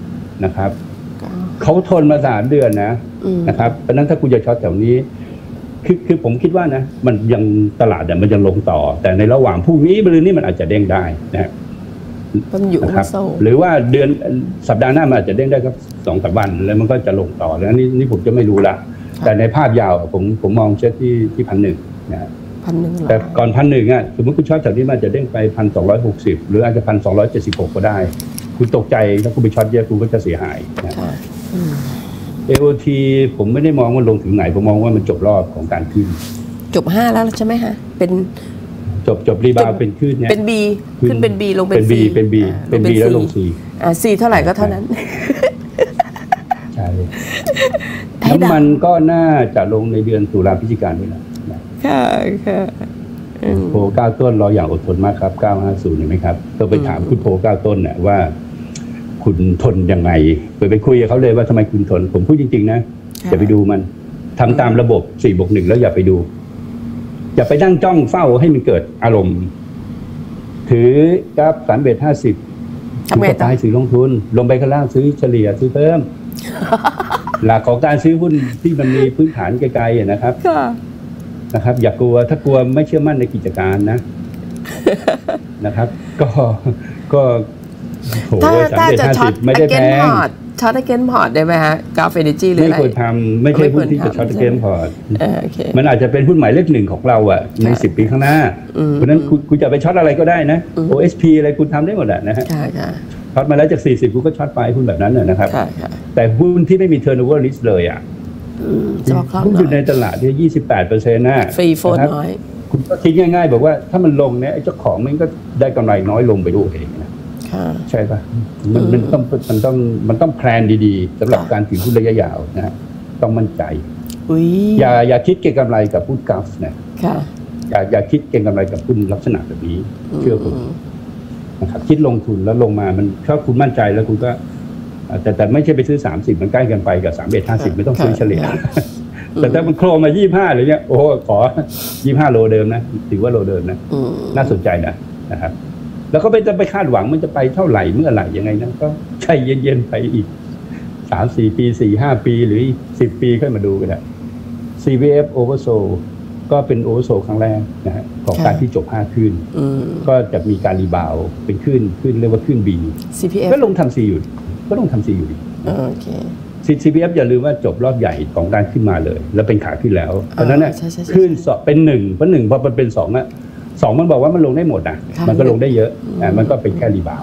นะครับเขาทนมา3 เดือนนะครับเพราะนั้นถ้าคุณจะช็อตแถวนี้คือผมคิดว่านะมันยังตลาดเนี่ยมันยังลงต่อแต่ในระหว่างพรุ่งนี้มะรืนนี้มันอาจจะเด้งได้นะมันอยู่นะครับหรือว่าเดือนสัปดาห์หน้ามันอาจจะเด้งได้ก็2-3 วันแล้วมันก็จะลงต่อแล้วนี่ผมจะไม่รู้ละแต่ในภาพยาวผมมองเช็คที่1,100นะ 1,100 แต่ก่อน1,100อ่ะสมมติคุณช็อตจากนี้มันจะเด้งไป1,260หรืออาจจะ1,276ก็ได้คุณตกใจถ้าคุณไปช็อตเยอะคุณก็จะเสียหายนะAOT ผมไม่ได้มองว่าลงถึงไหนผมมองว่ามันจบรอบของการขึ้นจบ5แล้วใช่ไหมฮะเป็นจบรีบาวเป็นขึ้นเนี่ยเป็น B ขึ้นเป็น B ลงเป็น C เป็น B แล้วลง C C เท่าไหร่ก็เท่านั้นใช่น้ำมันก็น่าจะลงในเดือนตุลาพฤศจิกายนนี่แหละค่ะโพ9ต้นรออย่างอดทนมากครับ950เห็นไหมครับต้องไปถามคุณโพ9ต้นเนี่ยว่าคุณทนยังไงไปคุยกับเขาเลยว่าทำไมคุณทนผมพูดจริงๆนะอย่าไปดูมันทำตามระบบ4+1แล้วอย่าไปดูอย่าไปนั่งจ้องเฝ้าให้มันเกิดอารมณ์ถือกราฟ350คุณก็ตายซื้อลงทุนลงไปข้างล่างซื้อเฉลี่ยซื้อเพิ่มหลักของการซื้อหุ้นที่มันมีพื้นฐานไกลๆนะครับอย่ากลัวถ้ากลัวไม่เชื่อมั่นในกิจการนะครับก็ถ้าจะช็อตไม่ได้แพงช็อตเกนพอร์ตได้ไหมฮะกราฟเอเนจีหรืออะไรไม่ควรทำไม่ใช่หุ้นที่จะช็อตเกนพอร์ตมันอาจจะเป็นหุ้นหมายเลข1ของเราอะใน10 ปีข้างหน้าเพราะนั้นคุณจะไปช็อตอะไรก็ได้นะ OSP อะไรคุณทำได้หมดนะฮะช็อตมาแล้วจาก40คุณก็ช็อตไปหุ้นแบบนั้นนะครับแต่หุ้นที่ไม่มี turnover risk เลยอะหุ้นอยู่ในตลาดที่ 28%นะฟรีโฟนน้อยคุณก็คิดง่ายๆบอกว่าถ้ามันลงเนี่ยไอ้เจ้าของมันก็ได้กำไรน้อยลงไปด้วยเองนะใช่ป่ะมันต้องแพลนดีๆสำหรับการถือหุ้นระยะยาวนะฮะต้องมั่นใจอย่าคิดเก็งกำไรกับหุ้นกราฟนะอย่าคิดเก็งกำไรกับหุ้นลักษณะแบบนี้เชื่อผมนะครับคิดลงทุนแล้วลงมามันถ้าคุณมั่นใจแล้วคุณก็แต่ไม่ใช่ไปซื้อ30มันใกล้กันไปกับ3150ไม่ต้องซื้อเฉลี่ยแต่ถ้ามันโครมา25อะไรเงี้ยโอ้ขอ25โลเดิมนะถือว่าโลเดิมนะน่าสนใจนะครับแล้วก็ไปคาดหวังมันจะไปเท่าไหร่เมื่อไหร่ยังไงนะก็ใจเย็นๆไปอีก 3-4 ปี 4-5 ปีหรือ10 ปีค่อยมาดูกันนะ CPF oversold ก็เป็น oversold ครั้งแรกนะฮะของการที่จบ5ขึ้นก็จะมีการรีบาวเป็นขึ้นเรียกว่าขึ้น B CPF ก็ลงทำ C อยู่ก็ลงทำ C อยู่โอเค CPF อย่าลืมว่าจบรอบใหญ่ของการขึ้นมาเลยแล้วเป็นขาขึ้นแล้วเพราะนั้นเนี่ยขึ้นเป็น1เพราะ1พอมันเป็น2อ่ะ2มันบอกว่ามันลงได้หมดนะมันก็ลงได้เยอะมันก็เป็นแค่รีบาว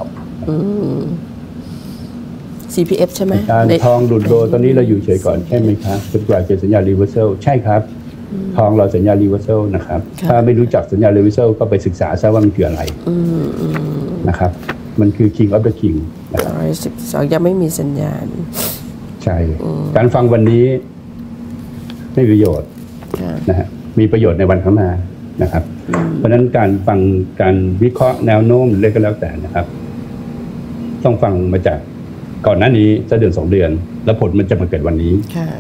CPF ใช่ไหมการทองหลุดโลตอนนี้เราอยู่เฉยก่อนใช่ไหมครับจนกว่าจะสัญญาณรีเวอร์เซลใช่ครับทองเราสัญญาณรีเวอร์เซลนะครับถ้าไม่รู้จักสัญญาณรีเวอร์เซลก็ไปศึกษาซะว่ามันคืออะไรนะครับมันคือ King of the King นะครับยังไม่มีสัญญาณใช่การฟังวันนี้ไม่มีประโยชน์นะฮะมีประโยชน์ในวันข้างหน้านะครับเพราะฉะนั้นการฟังการวิเคราะห์แนวโน้มอะไรก็แล้วแต่นะครับต้องฟังมาจากก่อนหน้านี้จะเดือน2 เดือนแล้วผลมันจะมาเกิดวันนี้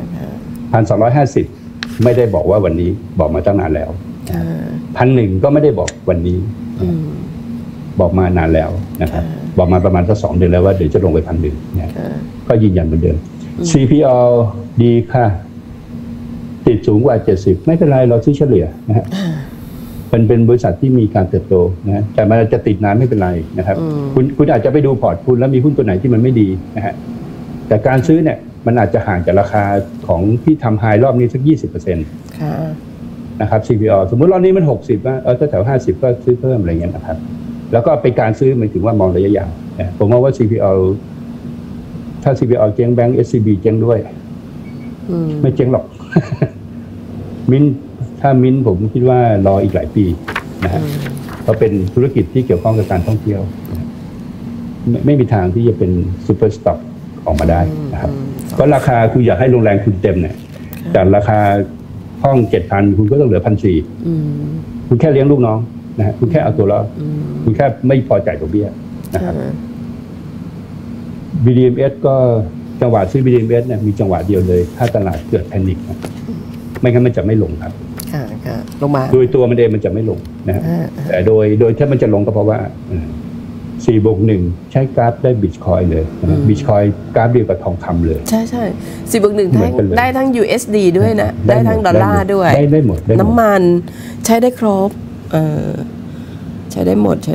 1,250ไม่ได้บอกว่าวันนี้บอกมาตั้งนานแล้ว1,100ก็ไม่ได้บอกวันนี้บอกมานานแล้วนะครับบอกมาประมาณสัก2 เดือนแล้วว่าเดี๋ยวจะลงไป1,100เนี่ยก็ยืนยันเหมือนเดิม CPO ดีค่ะติดสูงกว่า70ไม่เป็นไรเราซื้อเฉลี่ยนะฮะเป็นบริษัทที่มีการเติบโตนะแต่มันจะติดนานไม่เป็นไรนะครับคุณอาจจะไปดูพอร์ตคุณแล้วมีหุ้นตัวไหนที่มันไม่ดีนะฮะแต่การซื้อเนี่ยมันอาจจะห่างจากราคาของที่ทำไฮรอบนี้สัก 20% นะครับ CPO สมมุติรอบนี้มัน60ว่าถ้าแถว50ก็ซื้อเพิ่มอะไรเงี้ยนะครับแล้วก็เป็นการซื้อหมายถึงว่ามองระยะยาวผมว่า CPO ถ้า CPO เจ๊งแบงก์ SCB เจ๊งด้วยไม่เจ๊งหรอกถ้ามิ้นผมคิดว่ารออีกหลายปีนะฮะเพราะเป็นธุรกิจที่เกี่ยวข้องกับการท่องเที่ยวไม่มีทางที่จะเป็นซูเปอร์สต็อกออกมาได้นะครับเพราะราคาคุณอยากให้โรงแรมคุณเต็มเนี่ยจากราคาห้อง 7,000 คุณก็ต้องเหลือ 1,400 คุณแค่เลี้ยงลูกน้องนะฮะคุณแค่เอาตัวรอดคุณแค่ไม่พอจ่ายดอกเบี้ยนะครับ BDMs ก็จังหวะซื้อ BDMs เนี่ยมีจังหวะเดียวเลยถ้าตลาดเกิดแพนิคไม่งั้นมันจะไม่ลงครับลงมาโดยตัวมันเองมันจะไม่ลงนะแต่โดยถ้ามันจะลงก็เพราะว่า 4+1 ใช้กราฟได้บิตคอยเลยบิตคอยกราฟเดียวกับทองคำเลยใช่ใช่4+1ได้ทั้ง USD ด้วยนะได้ทั้งดอลลาร์ด้วยได้หมดน้ำมันใช้ได้ครบใช้ได้หมด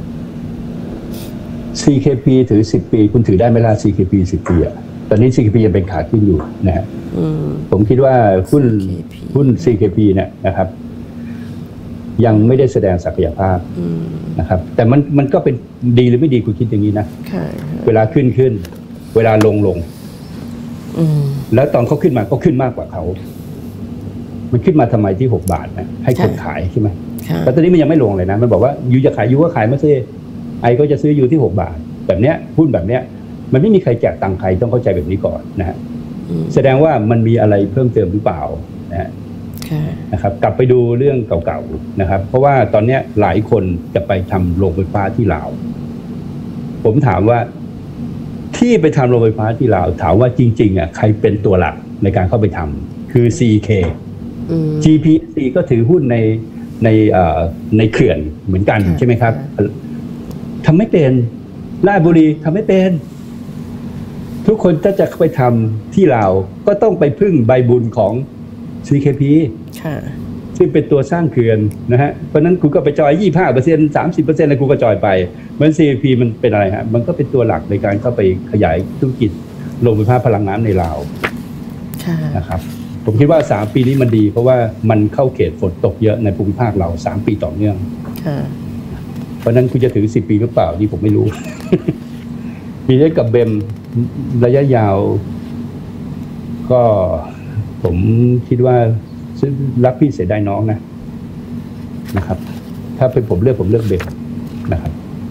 CKP ถือ10 ปีคุณถือได้ไหมล่ะ CKP 10 ปีอ่ะตอนนี้ CKP ยังเป็นขาขึ้นอยู่นะฮะผมคิดว่าหุ้น CKP เนี่ยนะครับยังไม่ได้แสดงศักยภาพนะครับแต่มันก็เป็นดีหรือไม่ดีคุณคิดอย่างนี้นะเวลาขึ้นเวลาลงแล้วตอนเขาขึ้นมาก็ขึ้นมากกว่าเขามันขึ้นมาทำไมที่6 บาทนะให้คนขายใช่ไหมแต่ตอนนี้มันยังไม่ลงเลยนะมันบอกว่ายูจะขายยูก็ขายมาซิไอก็จะซื้ออยู่ที่6 บาทแบบเนี้ยหุ้นแบบเนี้ยมันไม่มีใครแจกตังค์ใครต้องเข้าใจแบบนี้ก่อนนะฮะแสดงว่ามันมีอะไรเพิ่มเติมหรือเปล่านะครับกลับไปดูเรื่องเก่าๆนะครับเพราะว่าตอนนี้หลายคนจะไปทำโรงไฟฟ้าที่ลาวผมถามว่าที่ไปทำโรงไฟฟ้าที่ลาวถามว่าจริงๆอ่ะใครเป็นตัวหลักในการเข้าไปทำคือ CK GPC ก็ถือหุ้นในเขื่อนเหมือนกันใช่ไหมครับทำไม่เป็นราชบุรีทำไม่เป็นทุกคนถ้าจะไปทำที่ลาวก็ต้องไปพึ่งใบบุญของ CKP ซึ่งเป็นตัวสร้างเขื่อนนะฮะเพราะนั้นกูก็ไปจอย 25% 30% แล้วกูก็จอยไปเหมือน CKP มันเป็นอะไรฮะมันก็เป็นตัวหลักในการเข้าไปขยายธุรกิจโรงไฟฟ้าพลังงานในลาวนะครับผมคิดว่า3 ปีนี้มันดีเพราะว่ามันเข้าเขตฝนตกเยอะในภูมิภาคเรา3 ปีต่อเนื่องเพราะนั้นคุณจะถือ10 ปีหรือเปล่านี่ผมไม่รู้ มีได้กับเบมระยะยาวก็ผมคิดว่ารักพี่เสียดายน้องนะครับถ้าเป็นผมเลือกเบมนะครับ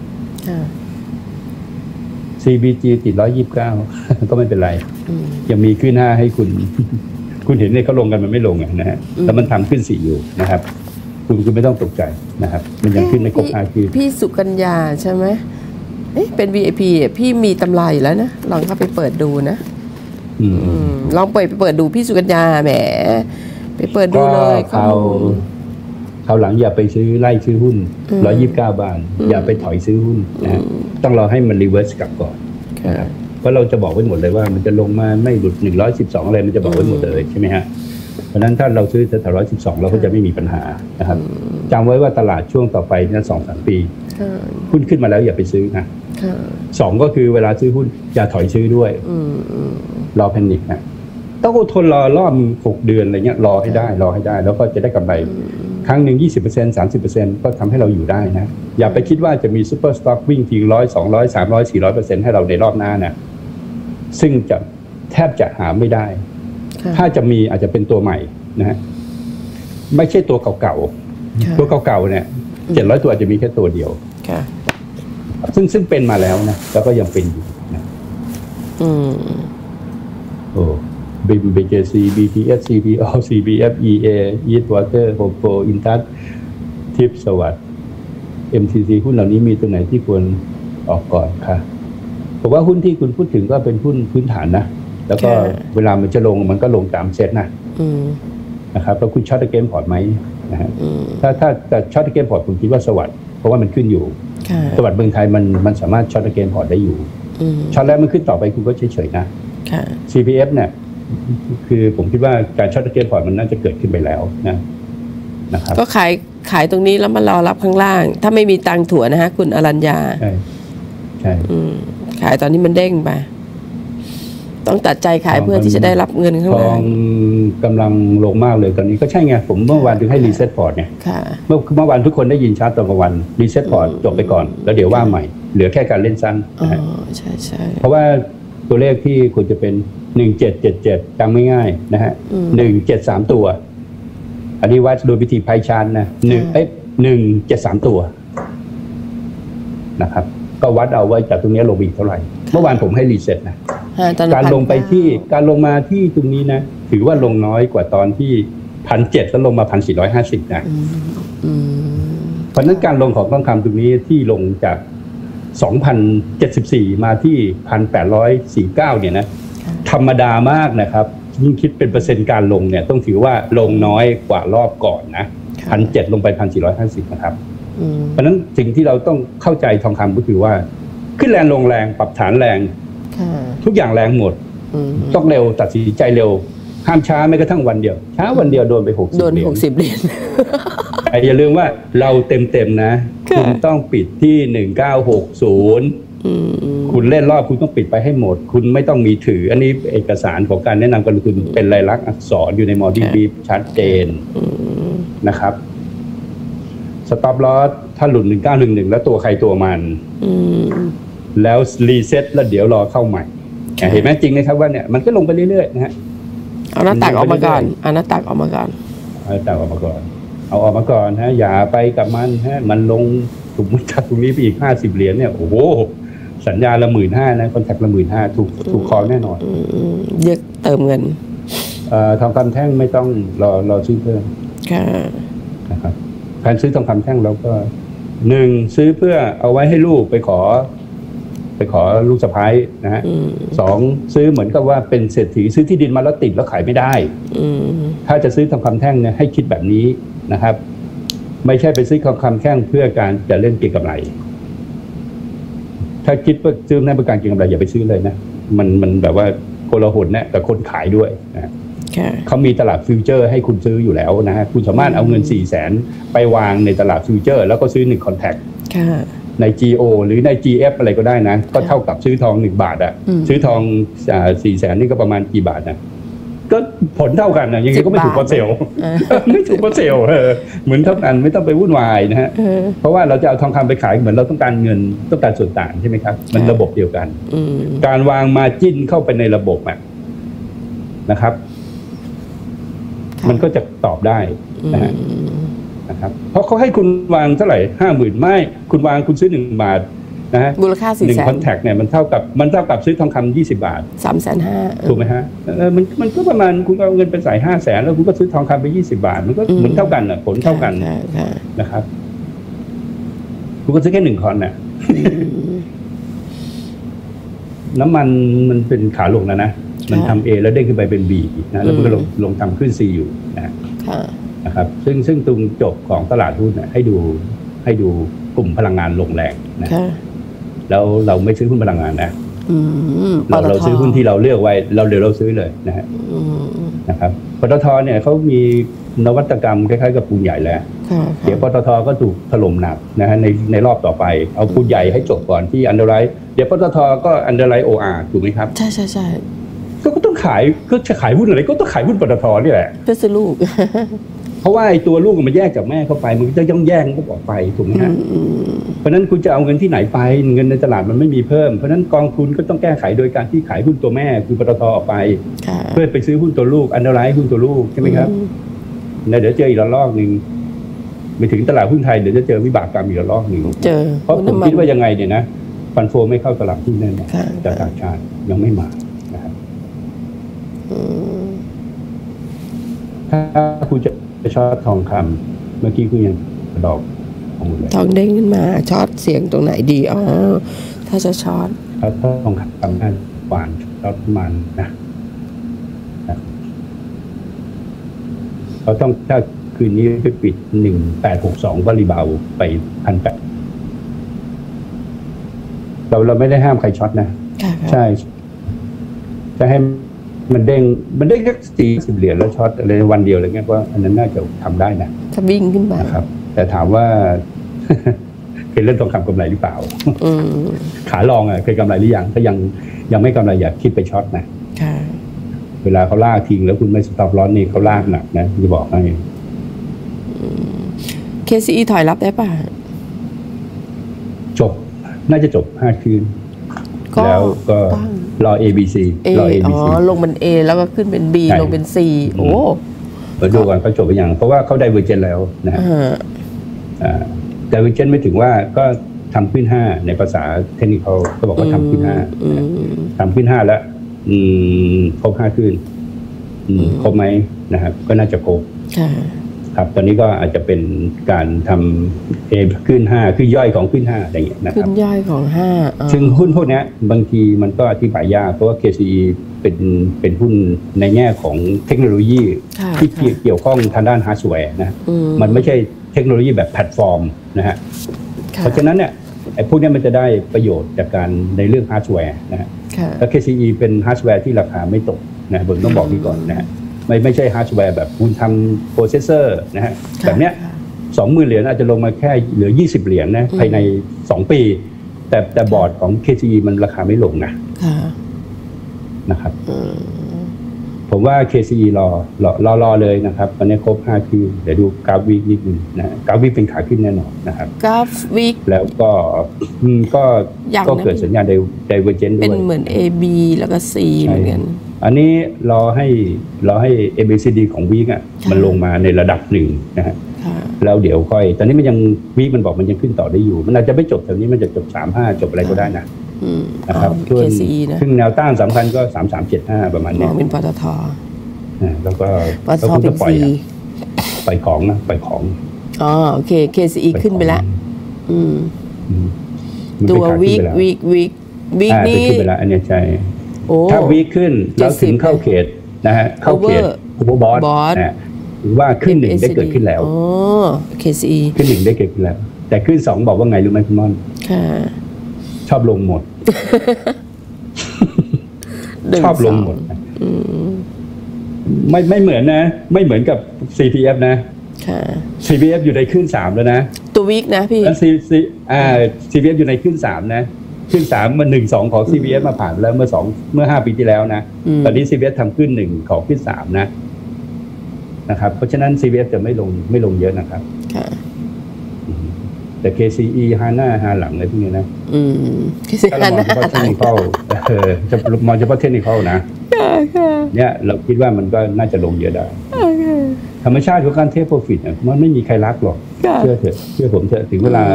CBG ติด129 ก็ไม่เป็นไรยังมีขึ้น5ให้คุณเห็นเนี่ยเขาลงกันมันไม่ลงนะฮะแล้วมันทำขึ้น4อยู่นะครับคุณไม่ต้องตกใจนะครับมันยังขึ้นในกบ5ขึ้นพี่สุกัญญาใช่ไหมเป็น VIP พี่มีตำราอยู่แล้วนะลองเข้าไปเปิดดูนะลองไปเปิดดูพี่สุกัญญาแหมไปเปิดดูเลยคราวหลังอย่าไปไล่ซื้อหุ้น129 บาทอย่าไปถอยซื้อหุ้นนะต้องรอให้มันรีเวิร์สกลับก่อนเพราะเราจะบอกไว้หมดเลยว่ามันจะลงมาไม่หลุด112อะไรมันจะบอกไว้หมดเลยใช่ไหมฮะเพราะนั้นถ้าเราซื้อแถว112เราก็จะไม่มีปัญหานะครับจำไว้ว่าตลาดช่วงต่อไปนั้น 2-3 ปีหุ้นขึ้นมาแล้วอย่าไปซื้อนะ2ก็คือเวลาซื้อหุ้นอย่าถอยซื้อด้วยรอแพนิคนะต้องอดทนรอรอบ6 เดือนอะไรเงี้ยรอให้ได้แล้วก็จะได้กำไรครั้งหนึ่ง 20% 30% ก็ทำให้เราอยู่ได้นะอย่าไปคิดว่าจะมีซูเปอร์สต็อกวิ่งที100 200 300 400% ให้เราในรอบหน้านะซึ่งจะแทบจะหาไม่ได้ถ้าจะมีอาจจะเป็นตัวใหม่นะฮะไม่ใช่ตัวเก่าๆตัวเก่าๆเนี่ย700 ตัวอาจจะมีแค่ตัวเดียวซึ่งเป็นมาแล้วนะแล้วก็ยังเป็นอยู่นะโอ้บิม BJC BTS CPO CBF EA Eastwater Hopo Intat ทิพย์สวัสดิ์ MCC หุ้นเหล่านี้มีตัวไหนที่ควรออกก่อนคะผมว่าหุ้นที่คุณพูดถึงก็เป็นหุ้นพื้นฐานนะแล้วก็เวลามันจะลงมันก็ลงตามเซ็ตนะครับแล้วคุณช็อตเกมพอร์ตไหมนะฮะถ้าช็อตเกมพอร์ตผมคิดว่าสวัสดิ์เพราะว่ามันขึ้นอยู่สวัสดิ์เมืองไทยมันสามารถช็อตเกมพอร์ตได้อยู่ช็อตแล้วมันขึ้นต่อไปคุณก็เฉยๆนะ CPF เนี่ยคือผมคิดว่าการช็อตเกมพอร์ตมันน่าจะเกิดขึ้นไปแล้วนะครับก็ขายตรงนี้แล้วมารอรับข้างล่างถ้าไม่มีตังถั่วนะฮะคุณอรัญญาใช่ขายตอนนี้มันเด้งไปต้องตัดใจขายเพื่อที่จะได้รับเงินข้างล่างกำลังลงมากเลยตอนนี้ก็ใช่ไงผมเมื่อวานถึงให้รีเซ็ตพอร์ตเนี่ยเมื่อวานทุกคนได้ยินชาร์ตตอนกลางวันรีเซ็ตพอร์ตจบไปก่อนแล้วเดี๋ยวว่าใหม่เหลือแค่การเล่นสั้นใช่เพราะว่าตัวเลขที่ควรจะเป็น1777จำง่ายๆนะฮะ173ตัวอันนี้วัดโดยวิธีไพชาร์ตนะ173ตัวนะครับก็วัดเอาไว้จากตรงนี้ลงอีกเท่าไหร่เมื่อวานผมให้รีเซ็ตนะการลงมาที่ตรงนี้นะถือว่าลงน้อยกว่าตอนที่ 1,700 แล้วลงมา 1,450 นะเพราะนั้นการลงของทองคำตรงนี้ที่ลงจาก 2,074 มาที่ 1,849 เนี่ยนะธรรมดามากนะครับยิ่งคิดเป็นเปอร์เซ็นต์การลงเนี่ยต้องถือว่าลงน้อยกว่ารอบก่อนนะ 1,700 ลงไป 1,450 นะครับเพราะฉะนั้นสิ่งที่เราต้องเข้าใจทองคำก็คือว่าขึ้นแรงลงแรงปรับฐานแรงทุกอย่างแรงหมดต้องเร็วตัดสินใจเร็วห้ามช้าแม้กระทั่งวันเดียวช้าวันเดียวโดนไป60 โดน60 เหรียญแต่อย่าลืมว่าเราเต็มนะคุณต้องปิดที่1960คุณเล่นรอบคุณต้องปิดไปให้หมดคุณไม่ต้องมีถืออันนี้เอกสารของการแนะนำการลงทุนเป็นลายลักษณ์อักษรอยู่ในมอร์นิ่งบีฟชัดเจนนะครับสต็อปลอสถ้าหลุด1911แล้วตัวใครตัวมันแล้วรีเซ็ตแล้วเดี๋ยวรอเข้าใหม่เห็นไหมจริงนะครับว่าเนี่ยมันก็ลงไปเรื่อยๆนะฮะเอาหน้าตักออกมาก่อนเอาหน้าตักออกมาก่อนเอาตักออกมาก่อนเอาออกมาก่อนฮะอย่าไปกับมันฮะมันลงถูกมุดจากตรงนี้ไปอีก50 เหรียญเนี่ยโอ้โหสัญญาละ15,000นะคอนแทคละ15,000ถูกคอแน่นอนเยอะเติมเงินทองคำแท่งไม่ต้องรอซื้อเพิ่มนะครับการซื้อทองคำแท่งเราก็1ซื้อเพื่อเอาไว้ให้ลูกไปขอลูกสะใภ้นะฮะ2ซื้อเหมือนกับว่าเป็นเศรษฐีซื้อที่ดินมาแล้วติดแล้วขายไม่ได้ถ้าจะซื้อทองคำแท่งเนี่ยให้คิดแบบนี้นะครับไม่ใช่ไปซื้อทองคำแท่งเพื่อการจะเล่นเก็งกำไรถ้าคิดว่าซื้อในประการเก็งกำไรอย่าไปซื้อเลยนะมันแบบว่าโกลาหลเนี่ยกับคนขายด้วยนะเขามีตลาดฟิวเจอร์ให้คุณซื้ออยู่แล้วนะฮะคุณสามารถเอาเงิน400,000ไปวางในตลาดฟิวเจอร์แล้วก็ซื้อ1 คอนแทคใน GO หรือใน GF อะไรก็ได้นะก็เท่ากับซื้อทอง1 บาทอ่ะซื้อทอง400,000นี่ก็ประมาณกี่บาทนะก็ผลเท่ากันนะยังไงก็ไม่ถูกกว่าเซลล์ไม่ถูกกว่าเซลล์เหมือนเท่ากันไม่ต้องไปวุ่นวายนะฮะเพราะว่าเราจะเอาทองคำไปขายเหมือนเราต้องการเงินต้องการส่วนต่างใช่ไหมครับมันระบบเดียวกันการวางมาจิ้นเข้าไปในระบบนะครับมันก็จะตอบได้นะครับเพราะเขาให้คุณวางเท่าไหร่50,000ไม่คุณวางคุณซื้อ1 บาทนะฮะมูลค่า400,000 1 คอนแทคเนี่ยมันเท่ากับซื้อทองคำ20 บาท 350,000 ถูกไหมฮะมันก็ประมาณคุณเอาเงินไปใส่500,000แล้วคุณก็ซื้อทองคำไป20 บาทมันก็เหมือนเท่ากันอ่ะผลเท่ากันนะครับคุณก็ซื้อแค่1 คอนน่ะน้ำมันเป็นขาลงนะมันทำ A แล้วเด้งขึ้นไปเป็น B นะแล้วมันก็ลงทำขึ้น C อยู่นะครับซึ่งตรงจบของตลาดหุ้นให้ดูกลุ่มพลังงานลงแรงนะแล้วเราไม่ซื้อหุ้นพลังงานนะเราซื้อหุ้นที่เราเลือกไว้เราซื้อเลยนะครับปตทเนี่ยเขามีนวัตกรรมคล้ายๆกับปูนใหญ่แล้วเดี๋ยวปตทก็ถูกถล่มหนักนะฮะในรอบต่อไปเอาปูนใหญ่ให้จบก่อนที่อันเดอร์ไรท์เดี๋ยวปตทก็อันเดอร์ไรท์ OR ถูกไหมครับใช่ก็ต้องขายก็จะขายหุ้นอะไรก็ต้องขายหุ้นปตทนี่แหละเพื่อซื้อลูกเพราะว่าไอ้ตัวลูกมันแยกจากแม่เข้าไปมันจะย่องแย่งก็ออกไปถูกไหมฮะเพราะนั้นคุณจะเอาเงินที่ไหนไปเงินในตลาดมันไม่มีเพิ่มเพราะนั้นกองทุนก็ต้องแก้ไขโดยการที่ขายหุ้นตัวแม่คือปตทออกไปเพื่อไปซื้อหุ้นตัวลูกอันเดอร์ไลท์หุ้นตัวลูกใช่ไหมครับเดี๋ยวเจออีกระลอกนึงไปถึงตลาดหุ้นไทยเดี๋ยวจะเจอวิบากกรรมอีกระลอกนึงเพราะผมคิดว่ายังไงเนี่ยนะฟันโฟไม่เข้าตลาดหุ้นแน่ๆจากต่างชาติยังไม่มานะครับถ้าคุณจะช็อตทองคำเมื่อกี้คุณยังดอกทองเด้งขึ้นมาช็อตเสียงตรงไหนดีถ้าจะช็อตถ้าทองคำนั่นหวานช็อตมันนะเราต้องถ้าคืนนี้ไปปิด1862ก็รีบาวไป1,800เราไม่ได้ห้ามใครช็อตนะใช่จะให้มันเด้งแค่40 เหรียญแล้วช็อตอะไรวันเดียวอะไรเงี้ยว่าอันนั้นน่าจะทำได้นะถ้าวิ่งขึ้นมาครับแต่ถามว่าเคยเล่นทองคำกำไรหรือเปล่าขาลองเคยกำไรหรือยังถ้ายังไม่กำไรอย่าคิดไปช็อตนะเวลาเขาลากทิ้งแล้วคุณไม่สต็อปลอสนี่เขาลากหนักนะจะบอกให้ KCE ถอยรับได้ป่ะจบน่าจะจบ5 คืนแล้วก็รอ ABC ลงเป็น A แล้วก็ขึ้นเป็น B ลงเป็น C โอ้ดูก่อนเขาจบไปอย่างเพราะว่าเขาได้เวอร์เจนแล้วนะฮะแต่เวอร์เจนไม่ถึงว่าก็ทำขึ้น5ในภาษาเทคนิคเขาบอกว่าทำขึ้น5ทำขึ้น5แล้วครบ5 คืนครบไหมนะครับก็น่าจะครบครับตอนนี้ก็อาจจะเป็นการทำขึ้น5ขึ้นย่อยของขึ้น5อะไรอย่างเงี้ยนะครับขึ้นย่อยของ5 ซึ่งหุ้นพวกนี้บางทีมันก็อธิบายยากเพราะว่า KCE เป็นหุ้นในแง่ของเทคโนโลยีที่เกี่ยวข้องทางด้านฮาร์ดแวร์นะมันไม่ใช่เทคโนโลยีแบบแพลตฟอร์มนะฮะเพราะฉะนั้นเนี่ยไอ้พวกนี้มันจะได้ประโยชน์จากการในเรื่องฮาร์ดแวร์นะฮะแล้ว KCE เป็นฮาร์ดแวร์ที่ราคาไม่ตกนะผมต้องบอกนี้ก่อนนะฮะไม่ใช่ฮาร์ดแวร์แบบคุณทำโปรเซสเซอร์นะฮะแบบเนี้ย20,000 เหรียญอาจจะลงมาแค่เหลือ20 เหรียญนะภายใน2 ปีแต่บอร์ดของ KCE มันราคาไม่ลงนะครับผมว่า KCE รอเลยนะครับตอนนี้ครบ5 คืนเดี๋ยวดูกราฟวีคนิดนึงนะกราฟวีคเป็นขาขึ้นแน่นอนนะครับกราฟวีคแล้วก็เกิดสัญญาณdivergence ด้วยเป็นเหมือน AB แล้วก็ C เหมือนกันอันนี้รอให้ ABCD ของวีคมันลงมาในระดับหนึ่งนะฮะแล้วเดี๋ยวค่อยตอนนี้มันยังวีคมันบอกมันยังขึ้นต่อได้อยู่มันอาจจะไม่จบแถวนี้มันจะจบ35จบอะไรก็ได้นะครับซึ่งแนวต้านสำคัญก็3375ประมาณนี้เป็นปตท. แล้วก็เป็นปล่อยของอ๋อโอเค KCE ขึ้นไปแล้วตัววีคนี้ขึ้นไปแล้วอันนี้ใช่ถ้าวีคขึ้นแล้วถึงเข้าเขตนะฮะเข้าเขตโอเวอร์บอทหรือว่าขึ้น1ได้เกิดขึ้นแล้ว KCE ขึ้น1ได้เกิดขึ้นแล้วแต่ขึ้น2บอกว่าไงรู้ไหมคุณม่อนชอบลงหมดชอบลงหมดไม่เหมือนนะไม่เหมือนกับ CPF นะ CPF อยู่ในขึ้น3แล้วนะตัววีคนะพี่ CPF อยู่ในขึ้น3นะขึ้น3มา1-2ของ CPF มาผ่านแล้วเมื่อ5 ปีที่แล้วนะตอนนี้ CPF ทำขึ้น1ของขึ้น3นะครับเพราะฉะนั้น CPF จะไม่ลงเยอะนะครับแต่ KCE ฮาหน้าฮาหลังอะไรพวกนี้นะถ้าเรามองเฉพาะเทคนิคจะมองเฉพาะเทคนิคนะเนี่ยเราคิดว่ามันก็น่าจะลงเยอะได้ธรรมชาติของการเทคโปรฟิตมันไม่มีใครรักหรอกเชื่อผมเถอะถึงเวลา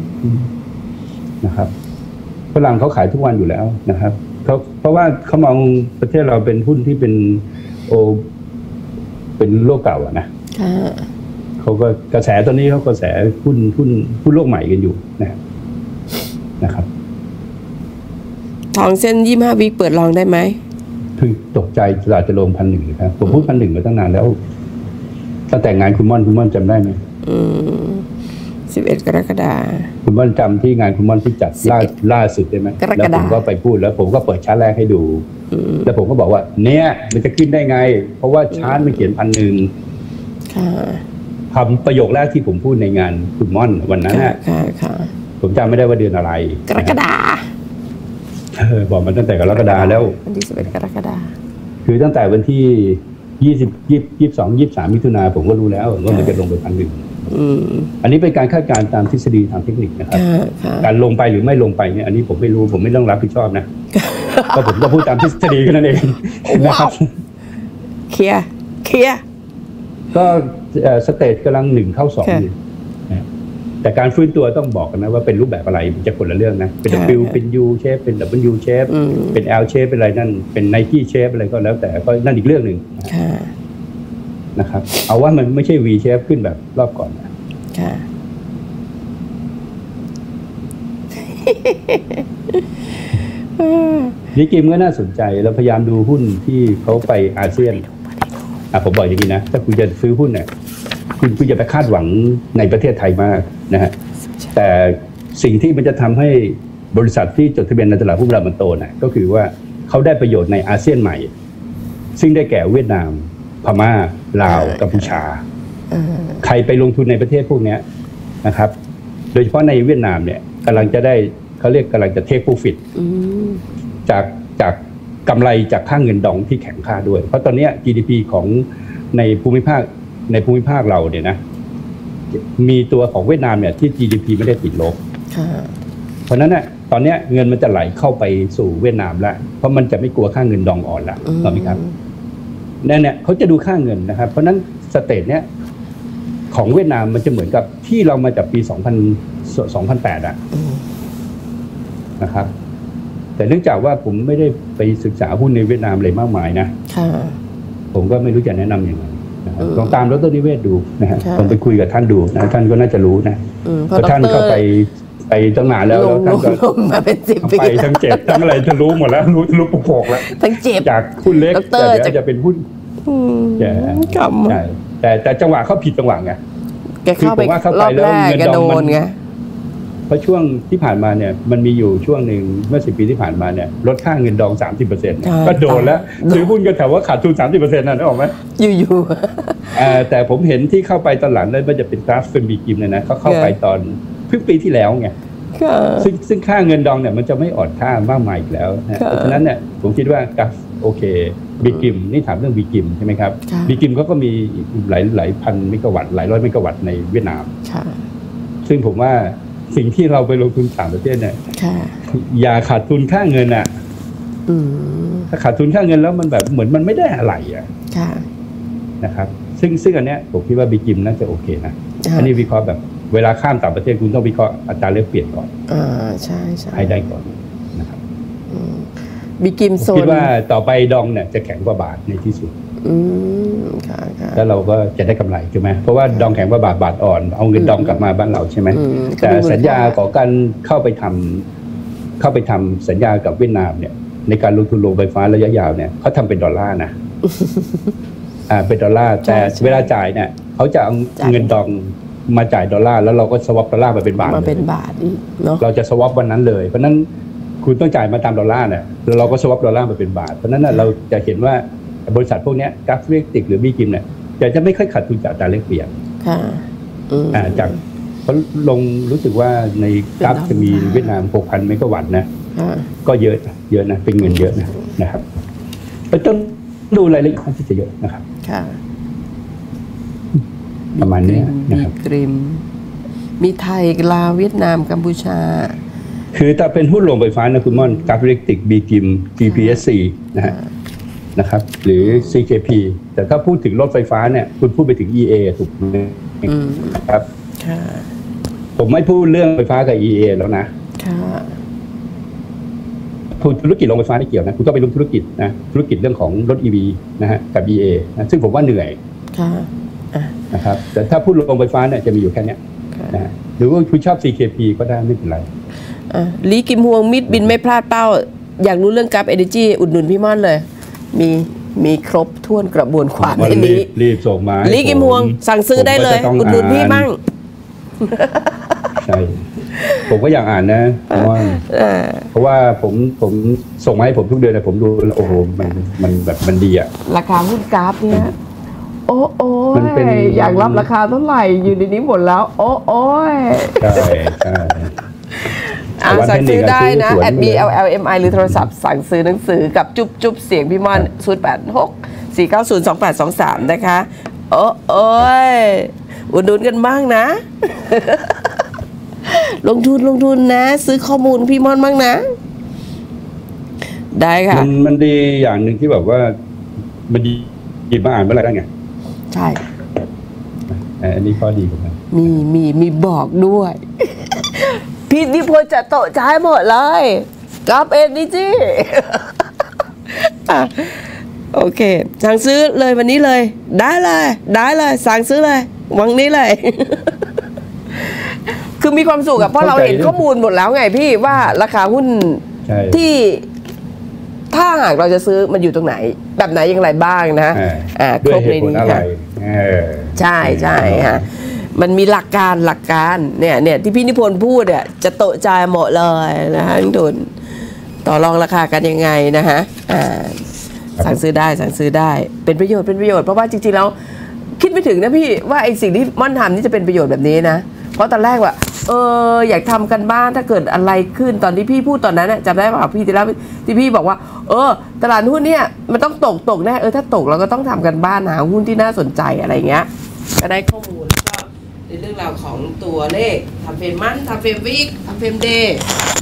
นะครับฝรั่งเขาขายทุกวันอยู่แล้วนะครับเพราะว่าเขามองประเทศเราเป็นหุ้นที่เป็นโลกเก่านะเขาก็กระแสตอนนี้เขากระแสหุ้นโลกใหม่กันอยู่นะครับทองเส้น25 วิเปิดลองได้ไหมคือตกใจตลาดจะลง1,100นะครับผมพูด1,100มาตั้งนานแล้วตั้งแต่งานคุณม่อนจำได้ไหม 11 กรกฎาคมคุณม่อนจำที่งานคุณม่อนที่จัดล่าสุดได้ไหมแล้วผมก็ไปพูดแล้วผมก็เปิดชาร์ตแรกให้ดูแล้วผมก็บอกว่าเนี่ยมันจะขึ้นได้ไงเพราะว่าชาร์ตมันเขียน1,000คำประโยคแรกที่ผมพูดในงานคุณม่อนวันนั้นผมจำไม่ได้ว่าเดือนอะไรกรกฎาบอกมันตั้งแต่กรกฎาแล้ววันที่11 กรกฎาคือตั้งแต่วันที่22-23 มิถุนาผมก็รู้แล้วว่ามันจะลงไป1,000อันนี้เป็นการคาดการณ์ตามทฤษฎีทางเทคนิคนะครับการลงไปหรือไม่ลงไปเนี่ยอันนี้ผมไม่รู้ผมไม่ต้องรับผิดชอบนะก็ผมก็พูดตามทฤษฎีแค่นั้นเองนะครับเคลียร์ก็สเตจกำลัง1 เข้า 2อยู่แต่การฟื้นตัวต้องบอกกันนะว่าเป็นรูปแบบอะไรจะคนละเรื่องนะเป็น W เป็น U shape เป็น W shape เป็น L shape เป็นอะไรนั่นเป็น Nike shape อะไรก็แล้วแต่ก็นั่นอีกเรื่องหนึ่งนะครับเอาว่ามันไม่ใช่ V shape ขึ้นแบบรอบก่อนนะนี่เกมก็น่าสนใจเราพยายามดูหุ้นที่เขาไปอาเซียนผมบอกอย่างนี้นะถ้าคุณจะซื้อหุ้นเนี่ยคุณจะไปคาดหวังในประเทศไทยมากนะฮะแต่สิ่งที่มันจะทำให้บริษัทที่จดทะเบียนในตลาดหุ้นเรามันโตนะก็คือว่าเขาได้ประโยชน์ในอาเซียนใหม่ซึ่งได้แก่เวียดนามพม่าลาวกัมพูชาใครไปลงทุนในประเทศพวกนี้นะครับโดยเฉพาะในเวียดนามเนี่ยกำลังจะได้เขาเรียกกำลังจะเทคโปรฟิตจากกำไรจากค่าเงินดองที่แข็งค่าด้วยเพราะตอนนี้ GDP ของในภูมิภาคเราเนี่ยนะมีตัวของเวียดนามเนี่ยที่ GDP ไม่ได้ติดลบเพราะนั้นน่ะตอนนี้เงินมันจะไหลเข้าไปสู่เวียดนามแล้วเพราะมันจะไม่กลัวค่าเงินดองอ่อนแล้วถูกไหมครับนั่นเนี่ยเขาจะดูค่าเงินนะครับเพราะนั้นสเตทเนี้ยของเวียดนามมันจะเหมือนกับที่เรามาจากปี2008นะครับแต่เนื่องจากว่าผมไม่ได้ไปศึกษาหุ้นในเวียดนามเลยมากมายนะผมก็ไม่รู้จะแนะนำยังไงลองตามดร.นิเวศดูนะฮะลองไปคุยกับท่านดูนะท่านก็น่าจะรู้นะเพราะท่านเข้าไปตั้งนานแล้วท่านก็มาเป็น10 ปีไปทั้งเจ็บทั้งอะไรจะรู้หมดแล้วรู้ปุกโผกแล้วทั้งเจ็บจากหุ้นเล็กแต่จะเป็นหุ้นใช่แต่จังหวะเขาผิดจังหวะไงแกเข้าไปรอบแรกแกโดนไงเพราะช่วงที่ผ่านมาเนี่ยมันมีอยู่ช่วงหนึ่งเมื่อ10 ปีที่ผ่านมาเนี่ยลดค่าเงินดอง 30% ก็โดนแล้วซื้อหุ้นก็แต่ว่าขาดทุน 30% นะนึกออกไหมอยู่แต่ผมเห็นที่เข้าไปตอนหลังเลยมันจะเป็นกราฟเป็นบีกิมเนี่ยนะเขาเข้าไปตอนเพิ่งปีที่แล้วไงซึ่งค่าเงินดองเนี่ยมันจะไม่อ่อนค่ามากมายอีกแล้วนะเพราะฉะนั้นเนี่ยผมคิดว่ากราฟโอเคบีกิมนี่ถามเรื่องบีกิมใช่ไหมครับบีกิมเขาก็มีหลายพันเมกะวัตต์หลายร้อยเมกะวัตต์ในเวียดนามซึ่งผมว่าสิ่งที่เราไปลงทุนต่างประเทศเนี่ยอย่าขาดทุนค่าเงินอ่ะถ้าขาดทุนค่าเงินแล้วมันแบบเหมือนมันไม่ได้อะไรอ่ะนะครับซึ่งอันเนี้ยผมคิดว่าบีกิมน่าจะโอเคนะอันนี้วิเคราะห์แบบเวลาข้ามต่างประเทศคุณต้องวิเคราะห์อัตราแลกเปลี่ยนก่อนใช่ให้ได้ก่อนนะครับบีกิมโซนคิดว่าต่อไปดองเนี่ยจะแข็งกว่าบาทในที่สุดแล้วเราก็จะได้กำไรใช่ไหมเพราะว่าดองแข็งกว่าบาทอ่อนเอาเงินดองกลับมาบ้านเราใช่ไหมแต่สัญญาของการเข้าไปทำสัญญากับเวียดนามเนี่ยในการลงทุนโรงไฟฟ้าระยะยาวเนี่ยเขาทำเป็นดอลลาร์นะเป็นดอลลาร์แต่เวลาจ่ายเนี่ยเขาจะเอาเงินดองมาจ่ายดอลลาร์แล้วเราก็สวอปดอลลาร์มาเป็นบาทเราจะสวอปวันนั้นเลยเพราะนั้นคุณต้องจ่ายมาตามดอลลาร์เนี่ยแล้วเราก็สวอปดอลลาร์มาเป็นบาทเพราะนั้นเราจะเห็นว่าบริษัทพวกนี้กราฟเรติกหรือบีกิมเนี่ยจะไม่ค่อยขาดทุนจากอัตราแลกเปลี่ยนจากเขาลงรู้สึกว่าในกราฟจะมีเวียดนาม 6,000 เมกะวัตต์นะก็เยอะนะเป็นเงินเยอะนะครับต้องดูรายละเอียดที่จะเยอะนะครับประมาณนี้นะครับมีไทยลาวเวียดนามกัมพูชาคือถ้าเป็นหุ้นโรงไฟฟ้านะคุณม่อนกราฟเรติกบีกิม GPSC นะครับหรือ CKP แต่ถ้าพูดถึงรถไฟฟ้าเนี่ยคุณพูดไปถึง EA ถูกไหมครับผมไม่พูดเรื่องไฟฟ้ากับ EA แล้วนะพูดธุรกิจโรงไฟฟ้าไม่เกี่ยวนะคุณก็ไปลงธุรกิจนะธุรกิจเรื่องของรถ EV นะฮะกับ EA นะซึ่งผมว่าเหนื่อยนะครับแต่ถ้าพูดโรงไฟฟ้าเนี่ยจะมีอยู่แค่นี้นะหรือว่าคุณชอบ CKP ก็ได้ไม่เป็นไรลีกิมฮวงมิดบินไม่พลาดเป้าอยากรู้เรื่องกราฟเอเนจีอุดหนุนพี่ม่อนเลยมีครบถ้วนกระบวนความในนี้รีบส่งมาลีกิมฮวงสั่งซื้อได้เลยอุดหนุนพี่มั่งใช่ผมก็อยากอ่านนะเพราะว่าผมส่งมาให้ผมทุกเดือนเลยผมดูโอ้โหมันแบบมันดีอะราคาหุ้นกราฟเนี่ยโอ้อยากรับราคาเท่าไหร่อยู่ในนี้หมดแล้วโอ้ใช่สั่งซื้อได้นะ @BLLMI หรือโทรศัพท์สั่งซื้อหนังสือกับจุ๊บเสียงพี่ม่อน086-490-2823นะคะโอ้ยอุดหนุนกันบ้างนะลงทุนนะซื้อข้อมูลพี่ม่อนบ้างนะได้ค่ะมันดีอย่างหนึ่งที่แบบว่ามันดีมาอ่านเมื่อไรได้ไงใช่อันนี้ข้อดีของมันมีบอกด้วยพี่นิพนธ์จะโตใจหมดเลยกราฟเอ็นนี่จีโอเคสั่งซื้อเลยวันนี้เลยได้เลยสั่งซื้อเลยวันนี้เลยคือมีความสุขอะเพราะเราเห็นข้อมูลหมดแล้วไงพี่ว่าราคาหุ้นที่ถ้าหากเราจะซื้อมันอยู่ตรงไหนแบบไหนอย่างไรบ้างนะครบในนี้ค่ะใช่ค่ะมันมีหลักการเนี่ยที่พี่นิพนธ์พูดเนี่ยจะโตใจหมดเลยนะคะทุนต่อรองราคากันยังไงนะฮะสั่งซื้อได้เป็นประโยชน์เพราะว่าจริงๆแล้วคิดไม่ถึงนะพี่ว่าไอ้สิ่งที่ม่อนทำนี่จะเป็นประโยชน์แบบนี้นะเพราะตอนแรกว่าอยากทำกันบ้านถ้าเกิดอะไรขึ้นตอนที่พี่พูดตอนนั้นน่ะจำได้ป่ะพี่ที่พี่บอกว่าตลาดหุ้นเนี่ยมันต้องตกแน่ถ้าตกเราก็ต้องทำกันบ้านหาหุ้นที่น่าสนใจอะไรเงี้ยก็ได้ข้อมูลก็ในเรื่องราวของตัวเลขทำเฟรมมันทำเฟรมวีคทำเฟรมเดย์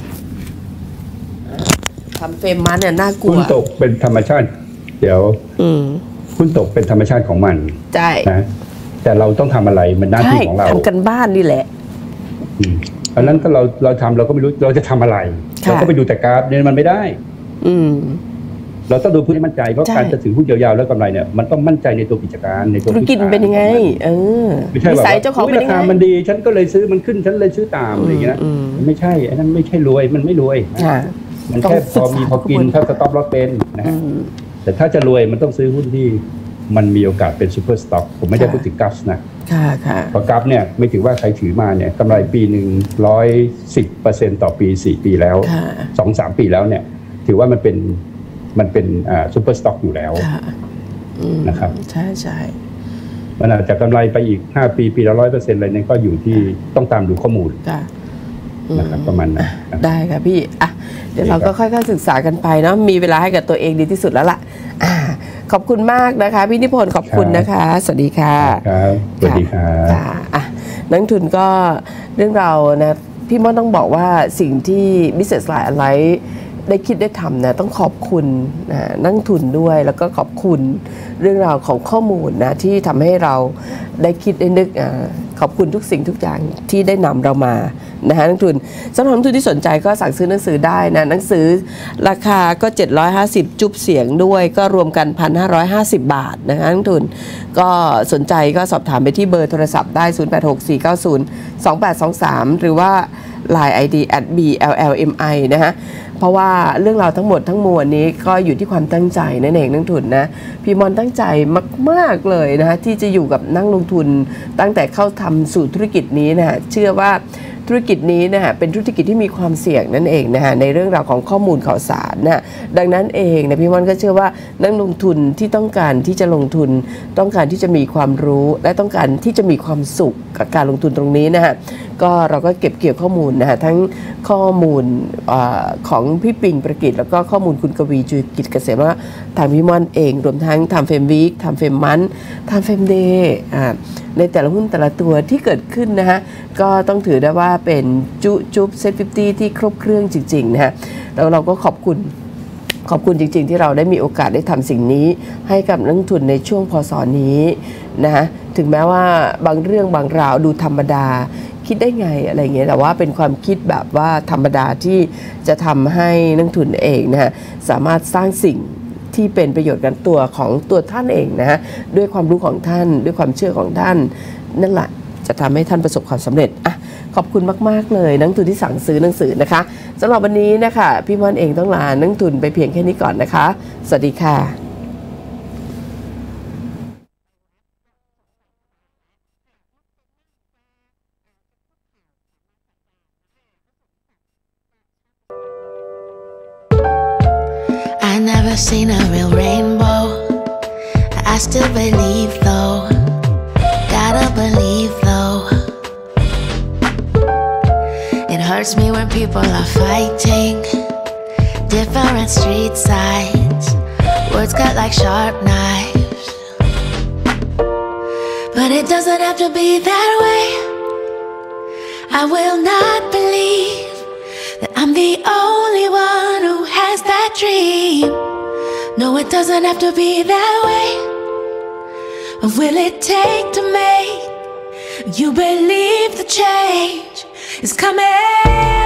ทำเฟรมมันเนี่ยน่ากลัวหุ้นตกเป็นธรรมชาติเดี๋ยวหุ้นตกเป็นธรรมชาติของมันใช่นะแต่เราต้องทำอะไรมันหน้าที่ของเราทำกันบ้านนี่แหละอันนั้นถ้าเราทำเราก็ไม่รู้เราจะทำอะไรเราก็ไปดูแต่กราฟเนี่ยมันไม่ได้เราต้องดูหุ้นให้มั่นใจเพราะการจะถือหุ้นยาวๆแล้วกำไรเนี่ยมันต้องมั่นใจในตัวกิจการในตัวธุรกิจเป็นยังไงไม่ใช่แบบว่าราคามันดีฉันก็เลยซื้อมันขึ้นฉันเลยซื้อตามอะไรอย่างเงี้ยไม่ใช่อันนั้นไม่ใช่รวยมันไม่รวยมันแค่พอมีพอกินถ้าสต็อปลอสเป็นนะฮะแต่ถ้าจะรวยมันต้องซื้อหุ้นที่มันมีโอกาสเป็นซูเปอร์สต็อกผมไม่ได้พูดถึงกัฟนะเพราะกัฟเนี่ยไม่ถือว่าใครถือมาเนี่ยกำไรปีหนึ่ง110%ต่อปี4 ปีแล้ว 2-3 ปีแล้วเนี่ยถือว่ามันเป็นซูเปอร์สต็อกอยู่แล้วนะครับใช่มันอาจจะกำไรไปอีก5 ปีละ 100%อะไรนั้นก็อยู่ที่ต้องตามดูข้อมูลนะครับประมาณนั้นได้ค่ะพี่เดี๋ยวเราก็ค่อยๆศึกษากันไปเนาะมีเวลาให้กับตัวเองดีที่สุดแล้วล่ะขอบคุณมากนะคะพี่นิพนธ์ขอบคุณนะคะสวัสดีค่ะครับสวัสดีครับนักทุนก็เรื่องเรานะพี่ม่อนต้องบอกว่าสิ่งที่ Business Line อะไรได้คิดได้ทำนะต้องขอบคุณนักทุนด้วยแล้วก็ขอบคุณเรื่องราวของข้อมูลนะที่ทำให้เราได้คิดได้นึกขอบคุณทุกสิ่งทุกอย่างที่ได้นำเรามานะคะนักทุนสำหรับนักทุนที่สนใจก็สั่งซื้อหนังสือได้นะหนังสือราคาก็750จุ๊บเสียงด้วยก็รวมกัน 1,550 บาทนะคะนักทุนก็สนใจก็สอบถามไปที่เบอร์โทรศัพท์ได้0864902823หรือว่า Line ID @BLLMI นะฮะเพราะว่าเรื่องราวทั้งหมดทั้งมวลนี้ก็อยู่ที่ความตั้งใจนั่นเองนักทุนนะพี่มอนตั้งใจมากๆเลยนะที่จะอยู่กับนักลงทุนตั้งแต่เข้าทำสู่ธุรกิจนี้นะเชื่อว่าธุรกิจนี้นะฮะเป็นธุรกิจที่มีความเสี่ยงนั่นเองนะฮะในเรื่องราวของข้อมูลข่าวสารนะดังนั้นเองนะพี่มอนก็เชื่อว่านักลงทุนที่ต้องการที่จะลงทุนต้องการที่จะมีความรู้และต้องการที่จะมีความสุขกับการลงทุนตรงนี้นะฮะก็เราก็เก็บเกี่ยวข้อมูลนะฮะทั้งข้อมูลของพี่ปิงประกิจแล้วก็ข้อมูลคุณกวีจุยกิจเกษมว่าทางพี่มอนเองรวมทั้งทำเฟมวีคทำเฟมมันทำเฟมเดย์ในแต่ละหุ้นแต่ละตัวที่เกิดขึ้นนะฮะก็ต้องถือได้ว่าเป็นจุ๊บเซ็ต50ที่ครบเครื่องจริงๆนะฮะแล้วเราก็ขอบคุณจริงๆที่เราได้มีโอกาสได้ทำสิ่งนี้ให้กับนักลงทุนในช่วงพศนี้นะฮะถึงแม้ว่าบางเรื่องบางราวดูธรรมดาคิดได้ไงอะไรเงี้ยแต่ว่าเป็นความคิดแบบว่าธรรมดาที่จะทำให้นักลงทุนเองนะฮะสามารถสร้างสิ่งที่เป็นประโยชน์กับตัวของตัวท่านเองนะฮะด้วยความรู้ของท่านด้วยความเชื่อของท่านนั่นแหละจะทำให้ท่านประสบความสำเร็จขอบคุณมากๆเลยนักทุนที่สั่งซื้อหนังสือนะคะสำหรับวันนี้นะคะพี่ม่อนเองต้องลานักทุนไปเพียงแค่นี้ก่อนนะคะสวัสดีค่ะ I never seen a real rainbow. I still believe though. Gotta believe though. It hurts me when people are fighting. Different street sides. Words cut like sharp knives. But it doesn't have to be that way. I will not believe that I'm the only one who has that dream. No, it doesn't have to be that way. What will it take to make you believe the change is coming?